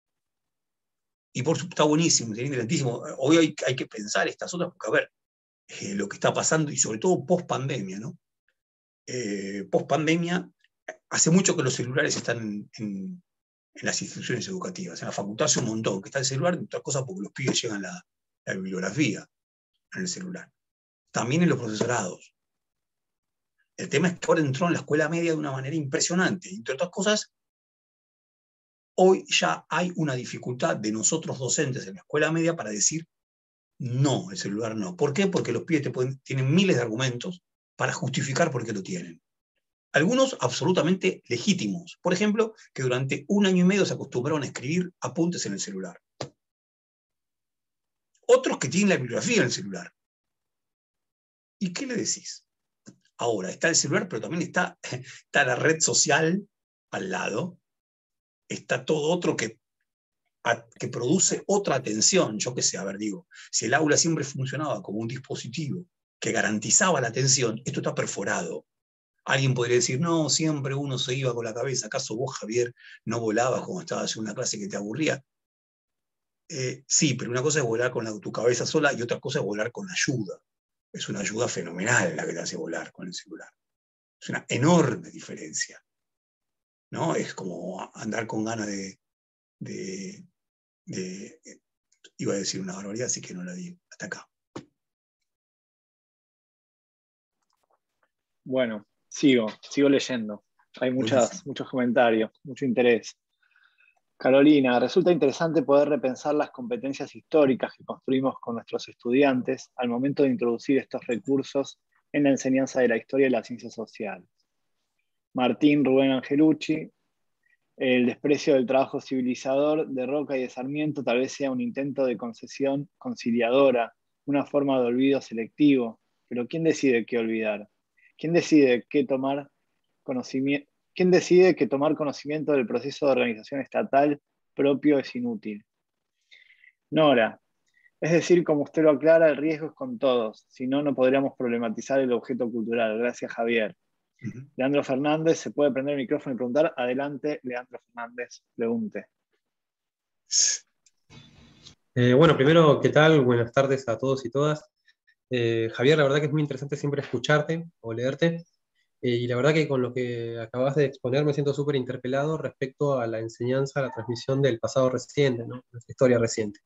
Y por supuesto está buenísimo, sería interesantísimo. Hoy hay, hay que pensar estas otras, porque a ver, eh, lo que está pasando, y sobre todo post pandemia, ¿no? Eh, post pandemia, hace mucho que los celulares están en, en, en las instituciones educativas. En la facultad hace un montón que está el celular, entre otras cosas porque los pibes llegan la, la bibliografía en el celular. También en los profesorados. El tema es que ahora entró en la escuela media de una manera impresionante. Entre otras cosas, hoy ya hay una dificultad de nosotros docentes en la escuela media para decir no, el celular no. ¿Por qué? Porque los pibes te pueden, tienen miles de argumentos para justificar por qué lo tienen. Algunos absolutamente legítimos. Por ejemplo, que durante un año y medio se acostumbraron a escribir apuntes en el celular. Otros que tienen la bibliografía en el celular. ¿Y qué le decís? Ahora, está el celular, pero también está, está la red social al lado. Está todo otro que, a, que produce otra atención. Yo qué sé, a ver, digo, si el aula siempre funcionaba como un dispositivo que garantizaba la atención, esto está perforado. Alguien podría decir, no, siempre uno se iba con la cabeza. ¿Acaso vos, Javier, no volabas cuando estabas en una clase que te aburría? Eh, sí, pero una cosa es volar con la, tu cabeza sola y otra cosa es volar con la ayuda. Es una ayuda fenomenal la que te hace volar con el celular. Es una enorme diferencia, ¿no? Es como andar con ganas de, de, de... Iba a decir una barbaridad, así que no la digo. Hasta acá. Bueno, sigo, sigo leyendo. Hay muchas, muchos comentarios, mucho interés. Carolina, resulta interesante poder repensar las competencias históricas que construimos con nuestros estudiantes al momento de introducir estos recursos en la enseñanza de la historia y las ciencias sociales. Martín Rubén Angelucci, el desprecio del trabajo civilizador de Roca y de Sarmiento tal vez sea un intento de concesión conciliadora, una forma de olvido selectivo, pero ¿quién decide qué olvidar? ¿Quién decide qué tomar conocimiento? ¿Quién decide que tomar conocimiento del proceso de organización estatal propio es inútil? Nora, es decir, como usted lo aclara, el riesgo es con todos, si no, no podríamos problematizar el objeto cultural. Gracias, Javier. Uh-huh. Leandro Fernández, ¿se puede prender el micrófono y preguntar? Adelante, Leandro Fernández, pregunte. Eh, bueno, primero, ¿qué tal? Buenas tardes a todos y todas. Eh, Javier, la verdad que es muy interesante siempre escucharte o leerte. Eh, y la verdad que con lo que acabas de exponer me siento súper interpelado respecto a la enseñanza, a la transmisión del pasado reciente, ¿no? La historia reciente.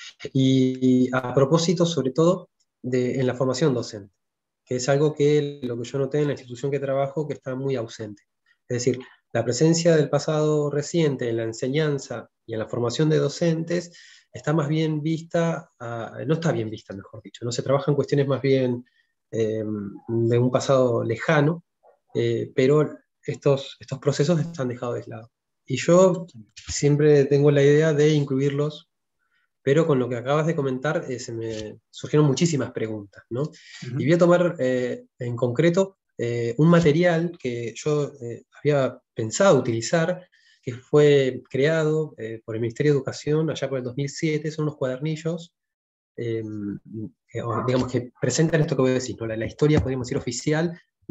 Y, y a propósito, sobre todo, de, en la formación docente, que es algo que lo que yo noté en la institución que trabajo que está muy ausente. Es decir, la presencia del pasado reciente en la enseñanza y en la formación de docentes está más bien vista, a, no está bien vista, mejor dicho, no se trabaja en cuestiones más bien eh, de un pasado lejano, Eh, pero estos, estos procesos están dejados de lado. Y yo siempre tengo la idea de incluirlos, pero con lo que acabas de comentar eh, se me surgieron muchísimas preguntas, ¿no? Uh-huh. Y voy a tomar eh, en concreto eh, un material que yo eh, había pensado utilizar, que fue creado eh, por el Ministerio de Educación allá por el dos mil siete, son unos cuadernillos eh, que, digamos, que presentan esto que voy a decir, ¿no? la, la historia, podríamos decir, oficial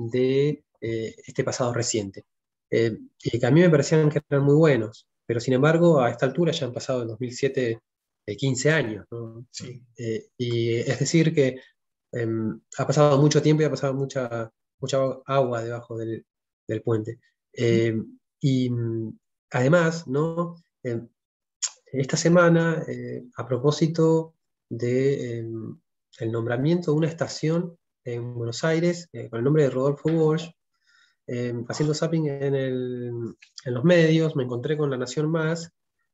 de eh, este pasado reciente, eh, y que a mí me parecían que eran muy buenos, pero sin embargo a esta altura ya han pasado en dos mil siete eh, quince años, ¿no? Sí. Eh, y es decir que eh, ha pasado mucho tiempo y ha pasado mucha, mucha agua debajo del, del puente. Eh, y además, ¿no? Eh, esta semana, eh, a propósito de eh, el nombramiento de una estación en Buenos Aires, eh, con el nombre de Rodolfo Walsh, eh, haciendo zapping en, el, en los medios, me encontré con La Nación Más,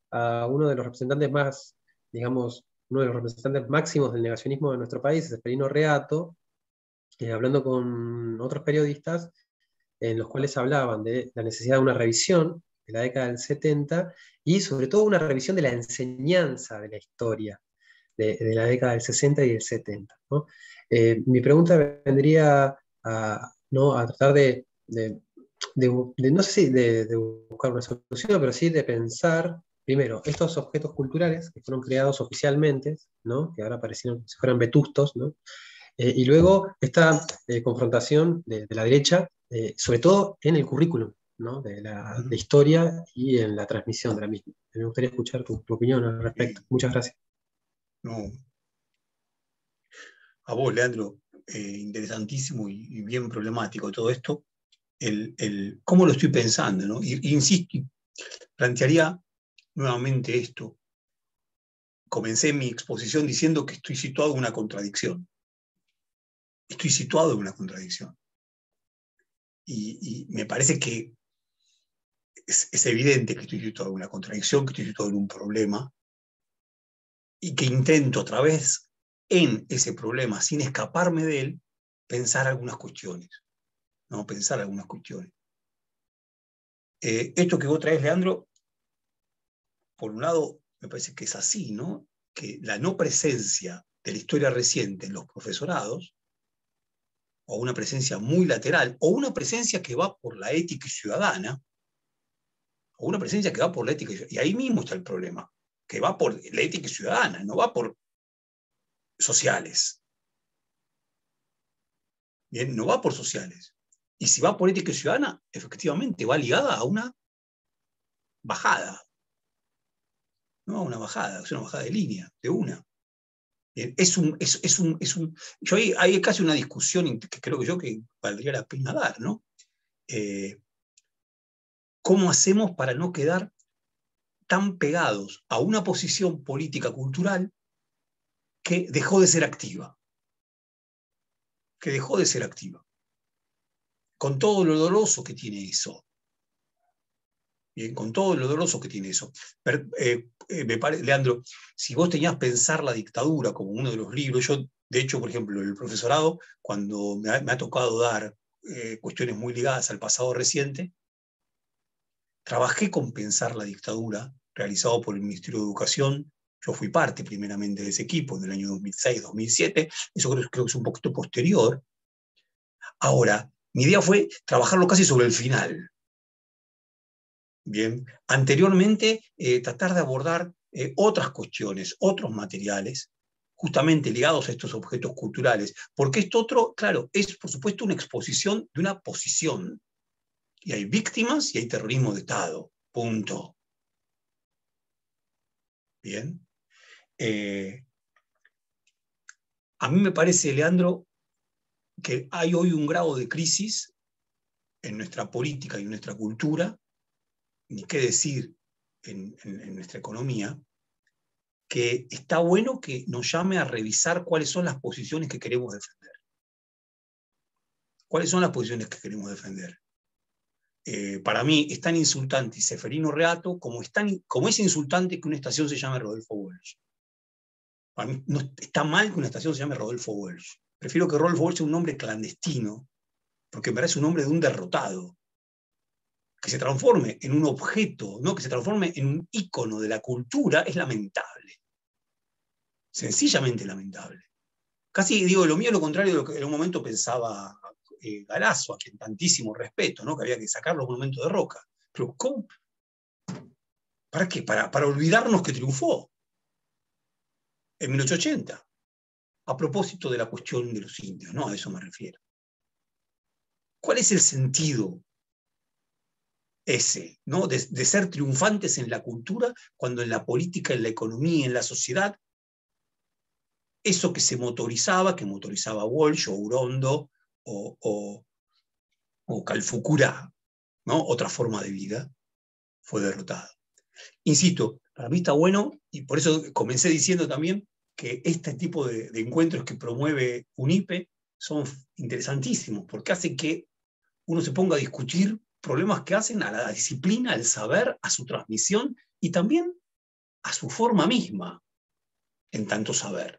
a uno de los representantes más, digamos, uno de los representantes máximos del negacionismo de nuestro país, Esperino Reato, eh, hablando con otros periodistas, en los cuales hablaban de la necesidad de una revisión de la década del setenta y sobre todo una revisión de la enseñanza de la historia de, de la década del sesenta y del setenta, ¿no? Eh, mi pregunta vendría a, ¿no? a tratar de, de, de, de, no sé si de, de buscar una solución, pero sí de pensar, primero, estos objetos culturales que fueron creados oficialmente, ¿no? Que ahora parecieron si fueran vetustos, ¿no? Eh, y luego esta eh, confrontación de, de la derecha, eh, sobre todo en el currículum, ¿no? de la de historia y en la transmisión de la misma. Me gustaría escuchar tu, tu opinión al respecto. Muchas gracias. No. A vos, Leandro, eh, interesantísimo y, y bien problemático todo esto. El, el, ¿Cómo lo estoy pensando? ¿no? Y, y insisto, plantearía nuevamente esto. Comencé mi exposición diciendo que estoy situado en una contradicción. Estoy situado en una contradicción. Y, y me parece que es, es evidente que estoy situado en una contradicción, que estoy situado en un problema, y que intento a través en ese problema, sin escaparme de él, pensar algunas cuestiones. ¿no? Pensar algunas cuestiones. Eh, esto que vos traes, Leandro, por un lado, me parece que es así, ¿no? Que la no presencia de la historia reciente en los profesorados, o una presencia muy lateral, o una presencia que va por la ética ciudadana, o una presencia que va por la ética ciudadana, y ahí mismo está el problema, que va por la ética ciudadana, no va por sociales. Bien, no va por sociales. Y si va por ética ciudadana, efectivamente va ligada a una bajada. No, una bajada, es una bajada de línea, de una. Bien, es un, es, es un, es un, yo hay, hay casi una discusión que creo que yo que valdría la pena dar, ¿no? Eh, ¿Cómo hacemos para no quedar tan pegados a una posición política cultural que dejó de ser activa? Que dejó de ser activa. Con todo lo doloroso que tiene eso. Bien, con todo lo doloroso que tiene eso. Pero, eh, eh, me parece, Leandro, si vos tenías Pensar la dictadura como uno de los libros, yo, de hecho, por ejemplo, en el profesorado, cuando me ha, me ha tocado dar eh, cuestiones muy ligadas al pasado reciente, trabajé con Pensar la dictadura, realizado por el Ministerio de Educación. Yo fui parte primeramente de ese equipo en el año dos mil seis, dos mil siete, eso creo, creo que es un poquito posterior. Ahora, mi idea fue trabajarlo casi sobre el final. Bien, anteriormente eh, tratar de abordar eh, otras cuestiones, otros materiales, justamente ligados a estos objetos culturales, porque esto otro, claro, es por supuesto una exposición de una posición, y hay víctimas y hay terrorismo de Estado, punto. Bien. Eh, a mí me parece, Leandro, que hay hoy un grado de crisis en nuestra política y en nuestra cultura, ni qué decir en, en, en nuestra economía, que está bueno que nos llame a revisar cuáles son las posiciones que queremos defender. ¿Cuáles son las posiciones que queremos defender? Eh, para mí es tan insultante Seferino Reato como es, tan, como es insultante que una estación se llame Rodolfo Walsh. Para mí no, está mal que una estación se llame Rodolfo Walsh. Prefiero que Rodolfo Walsh sea un nombre clandestino, porque me parece un nombre de un derrotado. Que se transforme en un objeto, ¿no? Que se transforme en un ícono de la cultura es lamentable. Sencillamente lamentable. Casi digo, lo mío es lo contrario de lo que en un momento pensaba eh, Galazo, a quien tantísimo respeto, ¿no? Que había que sacar los monumentos de roca. Pero ¿cómo? ¿Para qué? Para, para olvidarnos que triunfó en mil ochocientos ochenta. A propósito de la cuestión de los indios, ¿no? A eso me refiero. ¿Cuál es el sentido ese, ¿no? de, de ser triunfantes en la cultura cuando en la política, en la economía, en la sociedad, eso que se motorizaba, que motorizaba Walsh o Urondo o, o, o Calfucurá, ¿no? Otra forma de vida, fue derrotada. Insisto, para mí está bueno, y por eso comencé diciendo también que este tipo de, de encuentros que promueve UNIPE son interesantísimos, porque hacen que uno se ponga a discutir problemas que hacen a la disciplina, al saber, a su transmisión y también a su forma misma en tanto saber.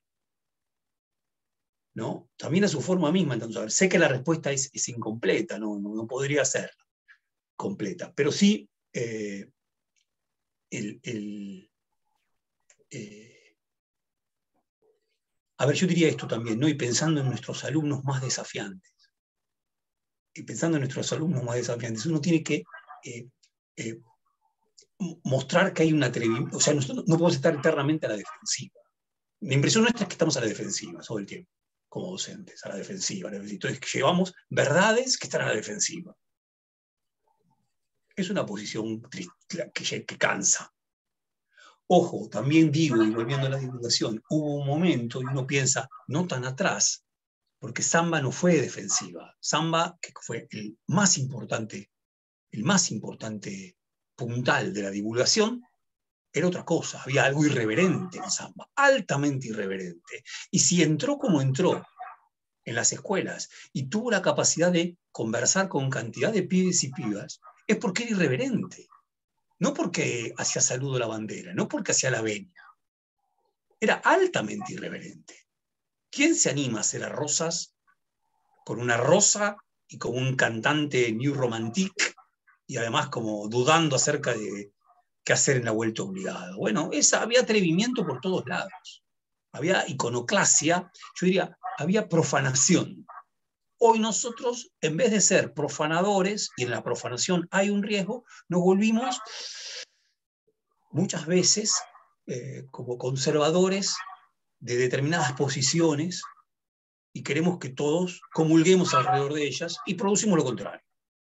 ¿No? También a su forma misma en tanto saber. Sé que la respuesta es, es incompleta, no, no, no podría ser completa, pero sí eh, el, el eh, a ver, yo diría esto también, ¿no? Y pensando en nuestros alumnos más desafiantes, y pensando en nuestros alumnos más desafiantes, uno tiene que eh, eh, mostrar que hay un atrevimiento, o sea, nosotros no podemos estar eternamente a la defensiva. La impresión nuestra es que estamos a la defensiva todo el tiempo. como docentes, a la defensiva. A la defensiva. Entonces llevamos verdades que están a la defensiva. Es una posición que, que cansa. Ojo, también digo, y volviendo a la divulgación, hubo un momento, y uno piensa, no tan atrás, porque Samba no fue defensiva. Samba, que fue el más importante, el más importante puntal de la divulgación, era otra cosa, había algo irreverente en Samba, altamente irreverente. Y si entró como entró en las escuelas y tuvo la capacidad de conversar con cantidad de pibes y pibas, es porque era irreverente. No porque hacía saludo a la bandera, no porque hacía la venia. Era altamente irreverente. ¿Quién se anima a hacer a Rosas con una rosa y con un cantante New Romantic y además como dudando acerca de qué hacer en la vuelta obligada? Bueno, esa, había atrevimiento por todos lados. Había iconoclasia, yo diría, había profanación. Hoy nosotros, en vez de ser profanadores, y en la profanación hay un riesgo, nos volvimos muchas veces eh, como conservadores de determinadas posiciones y queremos que todos comulguemos alrededor de ellas y producimos lo contrario.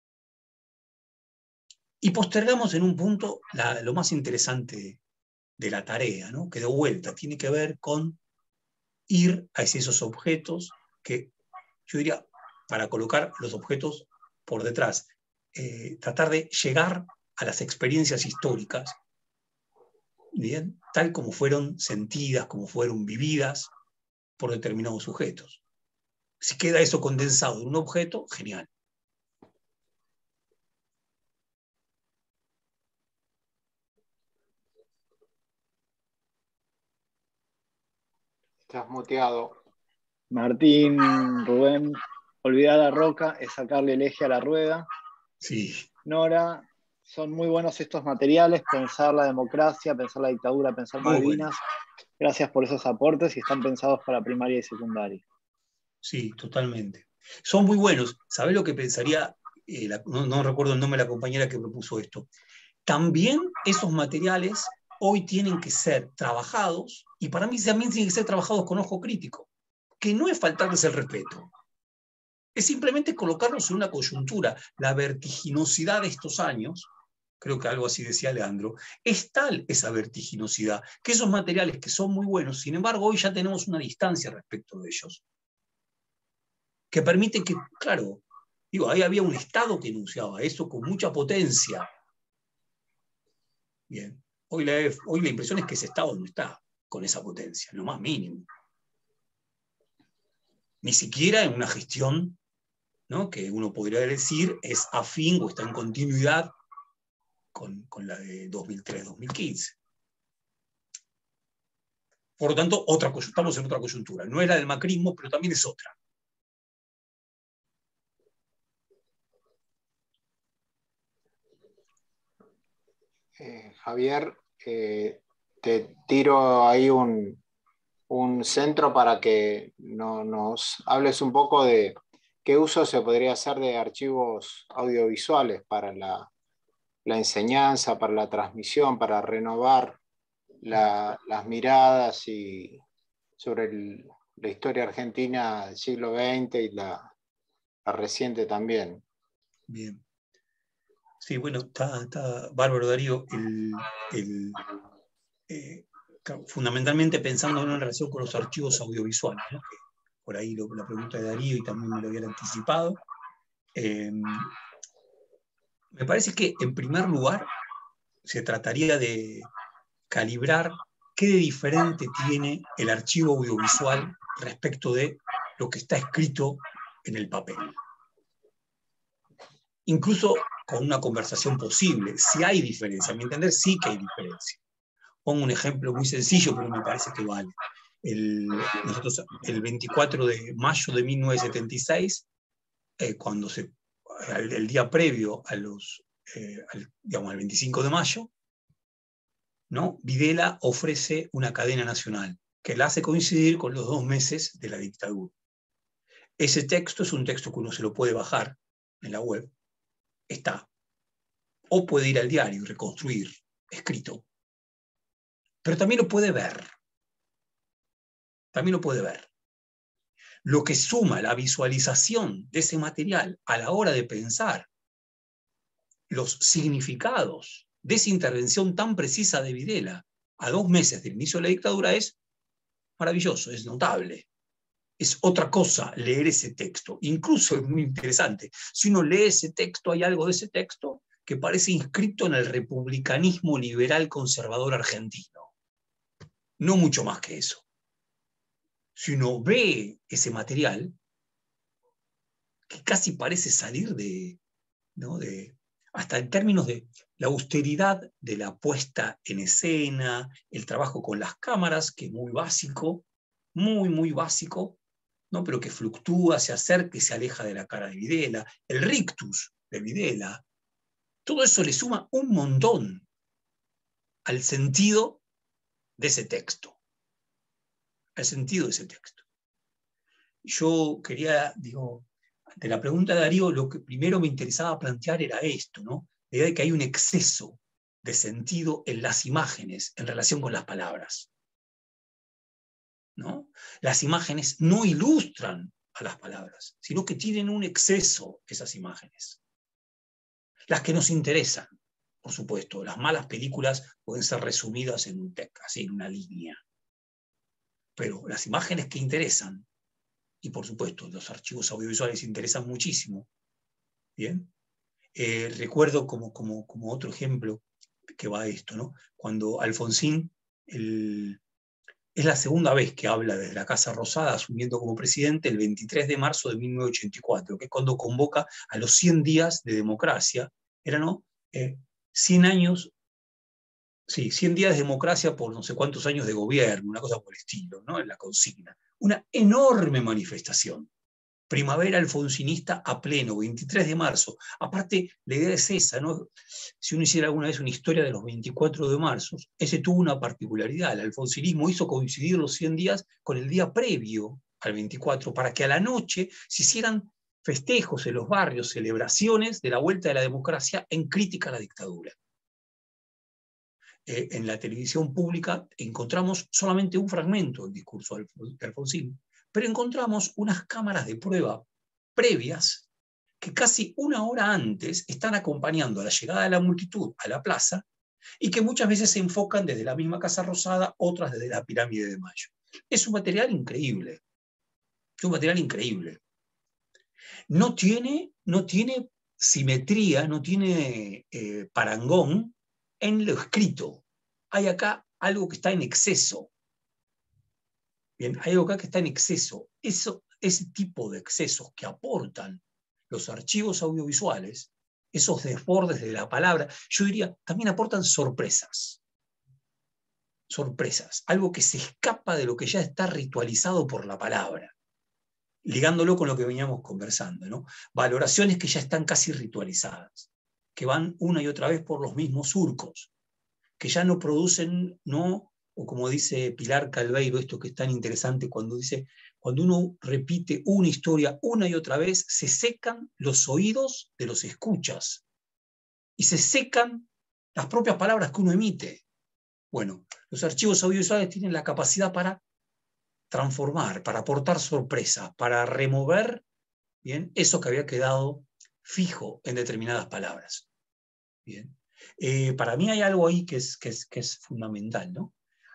Y postergamos en un punto la, lo más interesante de la tarea, ¿no? Que de vuelta tiene que ver con ir a esos objetos que, yo diría, para colocar los objetos por detrás, eh, tratar de llegar a las experiencias históricas, ¿bien? Tal como fueron sentidas, como fueron vividas por determinados sujetos. Si queda eso condensado en un objeto, genial. Estás muteado. Martín, Rubén, olvidar la roca es sacarle el eje a la rueda. Sí. Nora, son muy buenos estos materiales, pensar la democracia, pensar la dictadura, pensar Muy Malvinas. bueno. Gracias por esos aportes y están pensados para primaria y secundaria. Sí, totalmente. Son muy buenos. ¿Sabés lo que pensaría? Eh, la, no, no recuerdo el nombre de la compañera que propuso esto. También esos materiales hoy tienen que ser trabajados, y para mí también tienen que ser trabajados con ojo crítico, que no es faltarles el respeto, es simplemente colocarlos en una coyuntura. La vertiginosidad de estos años, creo que algo así decía Leandro, es tal esa vertiginosidad, que esos materiales que son muy buenos, sin embargo, hoy ya tenemos una distancia respecto de ellos, que permite que, claro, digo, ahí había un Estado que enunciaba eso con mucha potencia. Bien, hoy la, hoy la impresión es que ese Estado no está con esa potencia, lo más mínimo. Ni siquiera en una gestión, ¿no?, que uno podría decir es afín o está en continuidad con, con la de dos mil tres dos mil quince. Por lo tanto, otra, estamos en otra coyuntura. No es la del macrismo, pero también es otra. Eh, Javier, eh, te tiro ahí un, un centro para que no, nos hables un poco de qué uso se podría hacer de archivos audiovisuales para la, la enseñanza, para la transmisión, para renovar la, las miradas y sobre el, la historia argentina del siglo veinte y la, la reciente también. Bien. Sí, bueno, está, está bárbaro, Darío. El, el, eh, fundamentalmente pensando en una relación con los archivos audiovisuales, ¿no? Que por ahí lo, la pregunta de Darío y también me lo habían anticipado. Eh, me parece que en primer lugar se trataría de calibrar qué de diferente tiene el archivo audiovisual respecto de lo que está escrito en el papel. Incluso con una conversación posible, si hay diferencia. A mi entender, sí que hay diferencia. Pongo un ejemplo muy sencillo, pero me parece que vale. El, nosotros, el veinticuatro de mayo de mil novecientos setenta y seis, eh, cuando se, el, el día previo a los, eh, al, digamos, al veinticinco de mayo, ¿no?, Videla ofrece una cadena nacional que la hace coincidir con los dos meses de la dictadura. Ese texto es un texto que uno se lo puede bajar en la web, está. O puede ir al diario y reconstruir, escrito. Pero también lo puede ver. También lo puede ver. lo que suma la visualización de ese material a la hora de pensar los significados de esa intervención tan precisa de Videla a dos meses del inicio de la dictadura es maravilloso, es notable. Es otra cosa leer ese texto. Incluso es muy interesante. Si uno lee ese texto, hay algo de ese texto que parece inscrito en el republicanismo liberal conservador argentino. No mucho más que eso. Si uno ve ese material, que casi parece salir de, ¿no? de, hasta en términos de la austeridad de la puesta en escena, el trabajo con las cámaras, que es muy básico, muy, muy básico, ¿no? Pero que fluctúa, se acerca y se aleja de la cara de Videla, el rictus de Videla, todo eso le suma un montón al sentido de ese texto, al sentido de ese texto. Yo quería, digo, ante la pregunta de Darío, lo que primero me interesaba plantear era esto, ¿no? La idea de que hay un exceso de sentido en las imágenes en relación con las palabras, ¿no? Las imágenes no ilustran a las palabras, sino que tienen un exceso esas imágenes. Las que nos interesan, por supuesto, las malas películas pueden ser resumidas en un texto, así en una línea. Pero las imágenes que interesan, y por supuesto los archivos audiovisuales interesan muchísimo, ¿bien? Eh, recuerdo como, como, como otro ejemplo que va a esto, ¿no? Cuando Alfonsín, el, es la segunda vez que habla desde la Casa Rosada, asumiendo como presidente el veintitrés de marzo de mil novecientos ochenta y cuatro, que es cuando convoca a los cien días de democracia. Era, ¿no? Eh, cien años, sí, cien días de democracia por no sé cuántos años de gobierno, una cosa por el estilo, ¿no? En la consigna. Una enorme manifestación. Primavera alfonsinista a pleno, veintitrés de marzo. Aparte, la idea es esa, ¿no? Si uno hiciera alguna vez una historia de los veinticuatro de marzo, ese tuvo una particularidad. El alfonsinismo hizo coincidir los cien días con el día previo al veinticuatro, para que a la noche se hicieran festejos en los barrios, celebraciones de la vuelta de la democracia en crítica a la dictadura. Eh, en la televisión pública encontramos solamente un fragmento del discurso de Alfonsín, pero encontramos unas cámaras de prueba previas que casi una hora antes están acompañando a la llegada de la multitud a la plaza y que muchas veces se enfocan desde la misma Casa Rosada, otras desde la Pirámide de Mayo. Es un material increíble, es un material increíble. No tiene, no tiene simetría, no tiene eh, parangón en lo escrito. Hay acá algo que está en exceso. Bien, hay algo acá que está en exceso. Eso, ese tipo de excesos que aportan los archivos audiovisuales, esos desbordes de la palabra, yo diría, también aportan sorpresas. Sorpresas. Algo que se escapa de lo que ya está ritualizado por la palabra. Ligándolo con lo que veníamos conversando, ¿no? Valoraciones que ya están casi ritualizadas, que van una y otra vez por los mismos surcos, que ya no producen, no, o como dice Pilar Calveiro, esto que es tan interesante cuando dice, cuando uno repite una historia una y otra vez, se secan los oídos de los escuchas, y se secan las propias palabras que uno emite. Bueno, los archivos audiovisuales tienen la capacidad para transformar, para aportar sorpresa, para remover, ¿bien?, eso que había quedado fijo en determinadas palabras. Bien. Eh, para mí hay algo ahí que es, que es, que es fundamental, ¿no?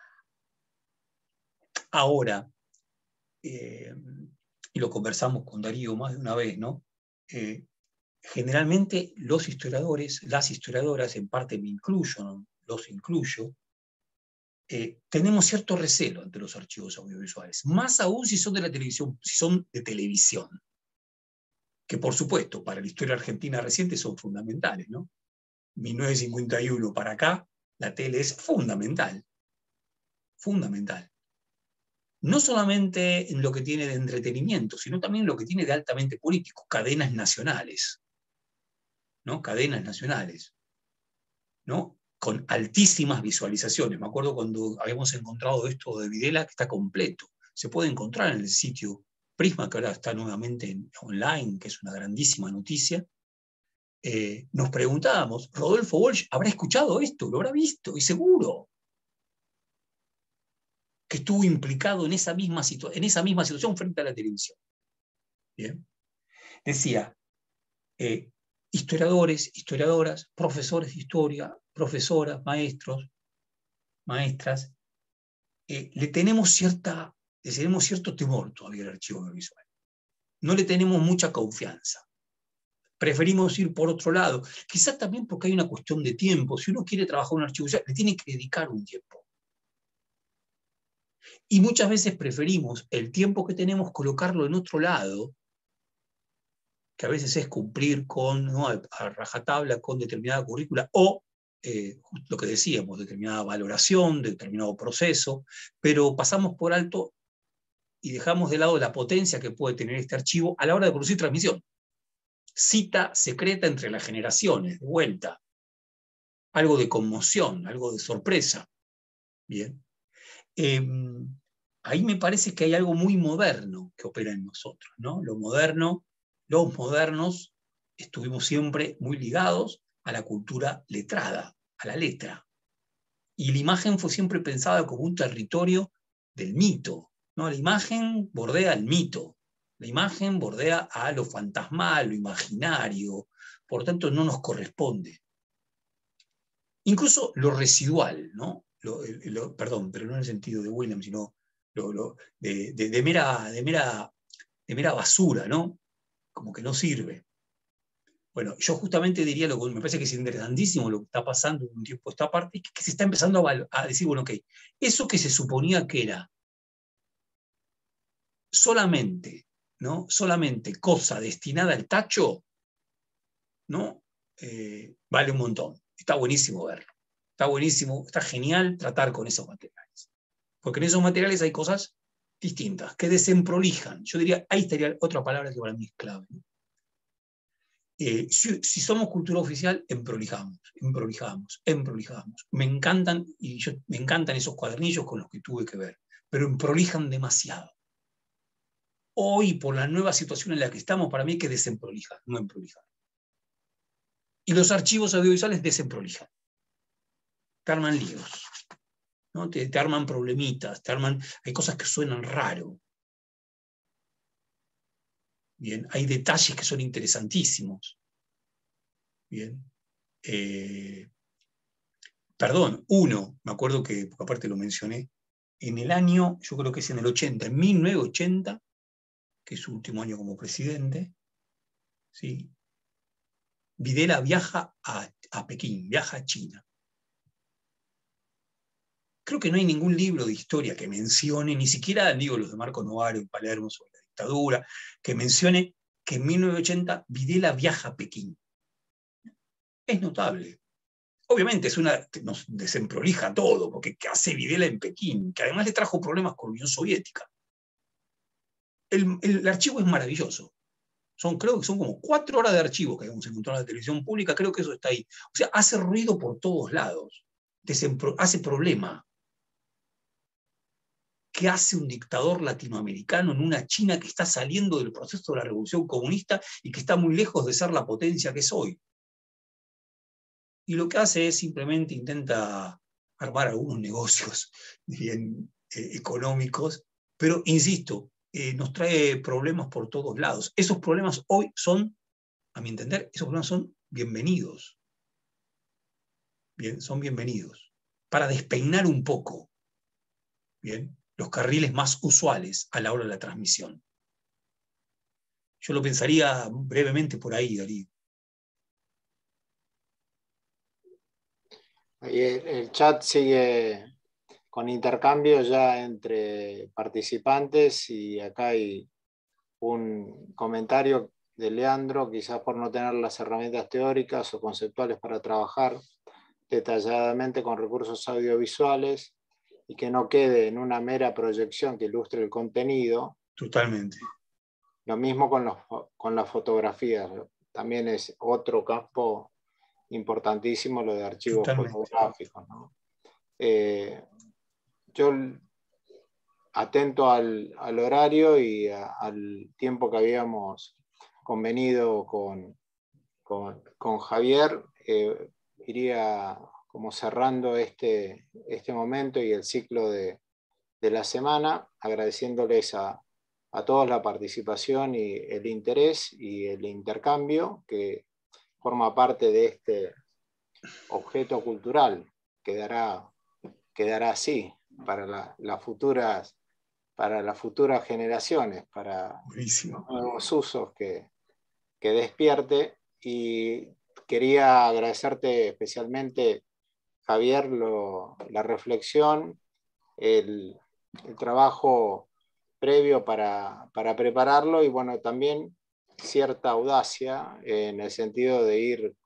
Ahora, eh, y lo conversamos con Darío más de una vez, ¿no? Eh, generalmente los historiadores, las historiadoras, en parte me incluyo, ¿no? Los incluyo, Eh, tenemos cierto recelo ante los archivos audiovisuales, más aún si son de la televisión, si son de televisión, que por supuesto para la historia argentina reciente son fundamentales, ¿no? mil novecientos cincuenta y uno para acá, la tele es fundamental, fundamental. No solamente en lo que tiene de entretenimiento, sino también en lo que tiene de altamente político, cadenas nacionales, ¿no? Cadenas nacionales, ¿no? Con altísimas visualizaciones. Me acuerdo cuando habíamos encontrado esto de Videla, que está completo. Se puede encontrar en el sitio Prisma, que ahora está nuevamente en, online, que es una grandísima noticia. Eh, nos preguntábamos, ¿Rodolfo Walsh habrá escuchado esto? ¿Lo habrá visto? Y seguro. que estuvo implicado en esa misma, situ en esa misma situación frente a la televisión. Bien. Decía, eh, historiadores, historiadoras, profesores de historia, profesoras, maestros, maestras, eh, le, tenemos cierta, le tenemos cierto temor todavía al archivo audiovisual. No le tenemos mucha confianza. Preferimos ir por otro lado. Quizás también porque hay una cuestión de tiempo. Si uno quiere trabajar en un archivo audiovisual, le tiene que dedicar un tiempo. Y muchas veces preferimos el tiempo que tenemos colocarlo en otro lado, que a veces es cumplir con, ¿no? a, a rajatabla con determinada currícula, o eh, lo que decíamos, determinada valoración, determinado proceso, pero pasamos por alto y dejamos de lado la potencia que puede tener este archivo a la hora de producir transmisión. Cita secreta entre las generaciones, de vuelta. Algo de conmoción, algo de sorpresa. Bien. Eh, ahí me parece que hay algo muy moderno que opera en nosotros, ¿no? Lo moderno, los modernos estuvimos siempre muy ligados a la cultura letrada, a la letra. Y la imagen fue siempre pensada como un territorio del mito, ¿no? La imagen bordea el mito, la imagen bordea a lo fantasmal, lo imaginario, por lo tanto no nos corresponde. Incluso lo residual, ¿no? Lo, lo, perdón, pero no en el sentido de William, sino lo, lo, de, de, de, mera, de, mera, de mera basura, ¿no? Como que no sirve. Bueno, yo justamente diría, lo que me parece que es interesantísimo lo que está pasando en un tiempo esta parte, que se está empezando a, a decir, bueno, ok, eso que se suponía que era solamente, ¿no? Solamente cosa destinada al tacho, ¿no? Eh, vale un montón. Está buenísimo verlo. Está buenísimo, está genial tratar con esos materiales. Porque en esos materiales hay cosas distintas, que desemprolijan. Yo diría, ahí estaría otra palabra que para mí es clave, ¿no? Eh, si, si somos cultura oficial, emprolijamos, emprolijamos, emprolijamos. Me encantan, y yo, me encantan esos cuadernillos con los que tuve que ver, pero emprolijan demasiado. Hoy, por la nueva situación en la que estamos, para mí hay que desemprolijar, no emprolijar. Y los archivos audiovisuales desemprolijan. Te arman líos, ¿no? Te, te arman problemitas, te arman, hay cosas que suenan raro. Bien, hay detalles que son interesantísimos. Bien. Eh, perdón, uno, me acuerdo que, porque aparte lo mencioné, en el año, yo creo que es en el ochenta, en mil novecientos ochenta, que es su último año como presidente, ¿sí? Videla viaja a, a Pekín, viaja a China. Creo que no hay ningún libro de historia que mencione, ni siquiera digo los de Marco Novaro y Palermo sobre la dictadura, que mencione que en mil novecientos ochenta Videla viaja a Pekín. Es notable. Obviamente es una, nos desemprolija todo, porque ¿qué hace Videla en Pekín? Que además le trajo problemas con la Unión Soviética. El, el archivo es maravilloso. Son, creo que son como cuatro horas de archivo que habíamos encontrado en la televisión pública, creo que eso está ahí. O sea, hace ruido por todos lados, Desempro, hace problema. ¿Qué hace un dictador latinoamericano en una China que está saliendo del proceso de la revolución comunista y que está muy lejos de ser la potencia que es hoy? Y lo que hace es simplemente intenta armar algunos negocios bien eh, económicos, pero insisto, eh, nos trae problemas por todos lados. Esos problemas hoy son, a mi entender, esos problemas son bienvenidos. Bien, son bienvenidos. Para despeinar un poco, bien, los carriles más usuales a la hora de la transmisión. Yo lo pensaría brevemente por ahí, Darío. Ahí el, el chat sigue con intercambio ya entre participantes y acá hay un comentario de Leandro, quizás por no tener las herramientas teóricas o conceptuales para trabajar detalladamente con recursos audiovisuales y que no quede en una mera proyección que ilustre el contenido. Totalmente. Lo mismo con, los, con las fotografías. También es otro campo importantísimo lo de archivos Totalmente. Fotográficos, ¿no? Eh, yo, atento al, al horario y a, al tiempo que habíamos convenido con, con, con Javier, eh, iría como cerrando este, este momento y el ciclo de, de la semana, agradeciéndoles a, a todos la participación y el interés y el intercambio que forma parte de este objeto cultural. Quedará, quedará así para la, las futuras, para las futuras generaciones, para Buenísimo. nuevos usos que, que despierte. Y quería agradecerte especialmente, Javier, lo, la reflexión, el, el trabajo previo para, para prepararlo y bueno, también cierta audacia en el sentido de ir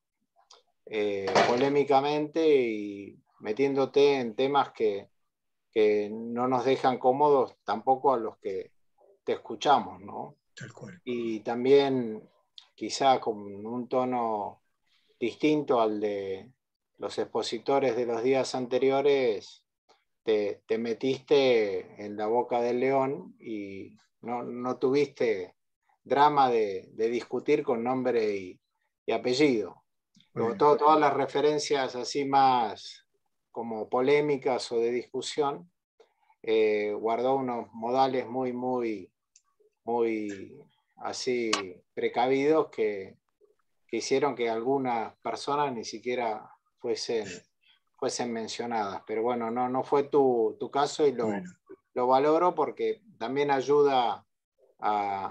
eh, polémicamente y metiéndote en temas que, que no nos dejan cómodos tampoco a los que te escuchamos, ¿no? Tal cual. Y también quizá con un tono distinto al de los expositores de los días anteriores, te, te metiste en la boca del león y no, no tuviste drama de, de discutir con nombre y, y apellido. Luego, todo, todas las referencias así más como polémicas o de discusión, eh, guardó unos modales muy, muy, muy así precavidos que, que hicieron que algunas personas ni siquiera fuesen, fuesen mencionadas. Pero bueno, no, no fue tu, tu caso y lo, bueno. lo valoro porque también ayuda a,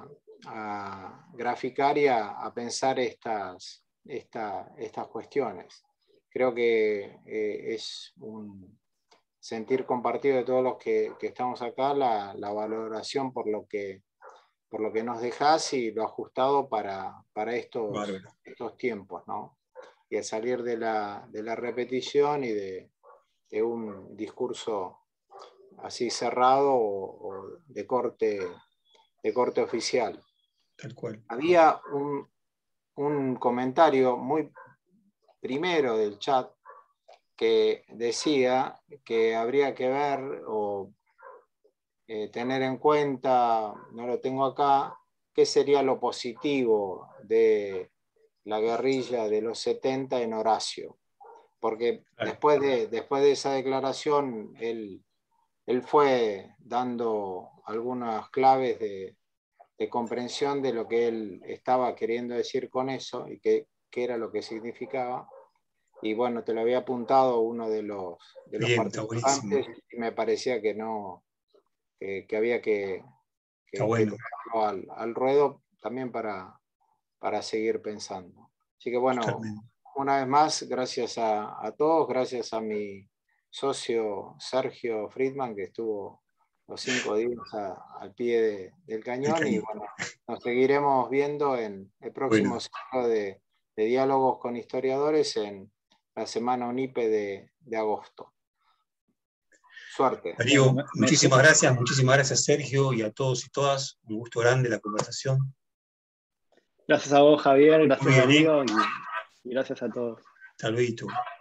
a graficar y a, a pensar estas, esta, estas cuestiones. Creo que eh, es un sentir compartido de todos los que, que estamos acá, la, la valoración por lo que por lo que nos dejás y lo ajustado para, para estos, estos tiempos, ¿no? Y al salir de la, de la repetición y de, de un discurso así cerrado o, o de, corte, de corte oficial. Tal cual. Había un, un comentario muy primero del chat que decía que habría que ver o Eh, tener en cuenta, no lo tengo acá, qué sería lo positivo de la guerrilla de los setenta en Horacio. Porque después de, después de esa declaración, él, él fue dando algunas claves de, de comprensión de lo que él estaba queriendo decir con eso y qué, qué era lo que significaba. Y bueno, te lo había apuntado uno de los, de los Bien, participantes y me parecía que no... Que, que había que, que, bueno. que traerlo al, al ruedo también para, para seguir pensando. Así que bueno, totalmente. Una vez más, gracias a, a todos, gracias a mi socio Sergio Friedman, que estuvo los cinco días a, al pie de, del cañón, cañón, y bueno, nos seguiremos viendo en el próximo bueno. ciclo de, de diálogos con historiadores en la semana UNIPE de, de agosto. Suerte. Darío, muchísimas gracias, muchísimas gracias Sergio y a todos y todas. Un gusto grande la conversación. Gracias a vos, Javier, gracias a Darío y, y gracias a todos. Hasta luego.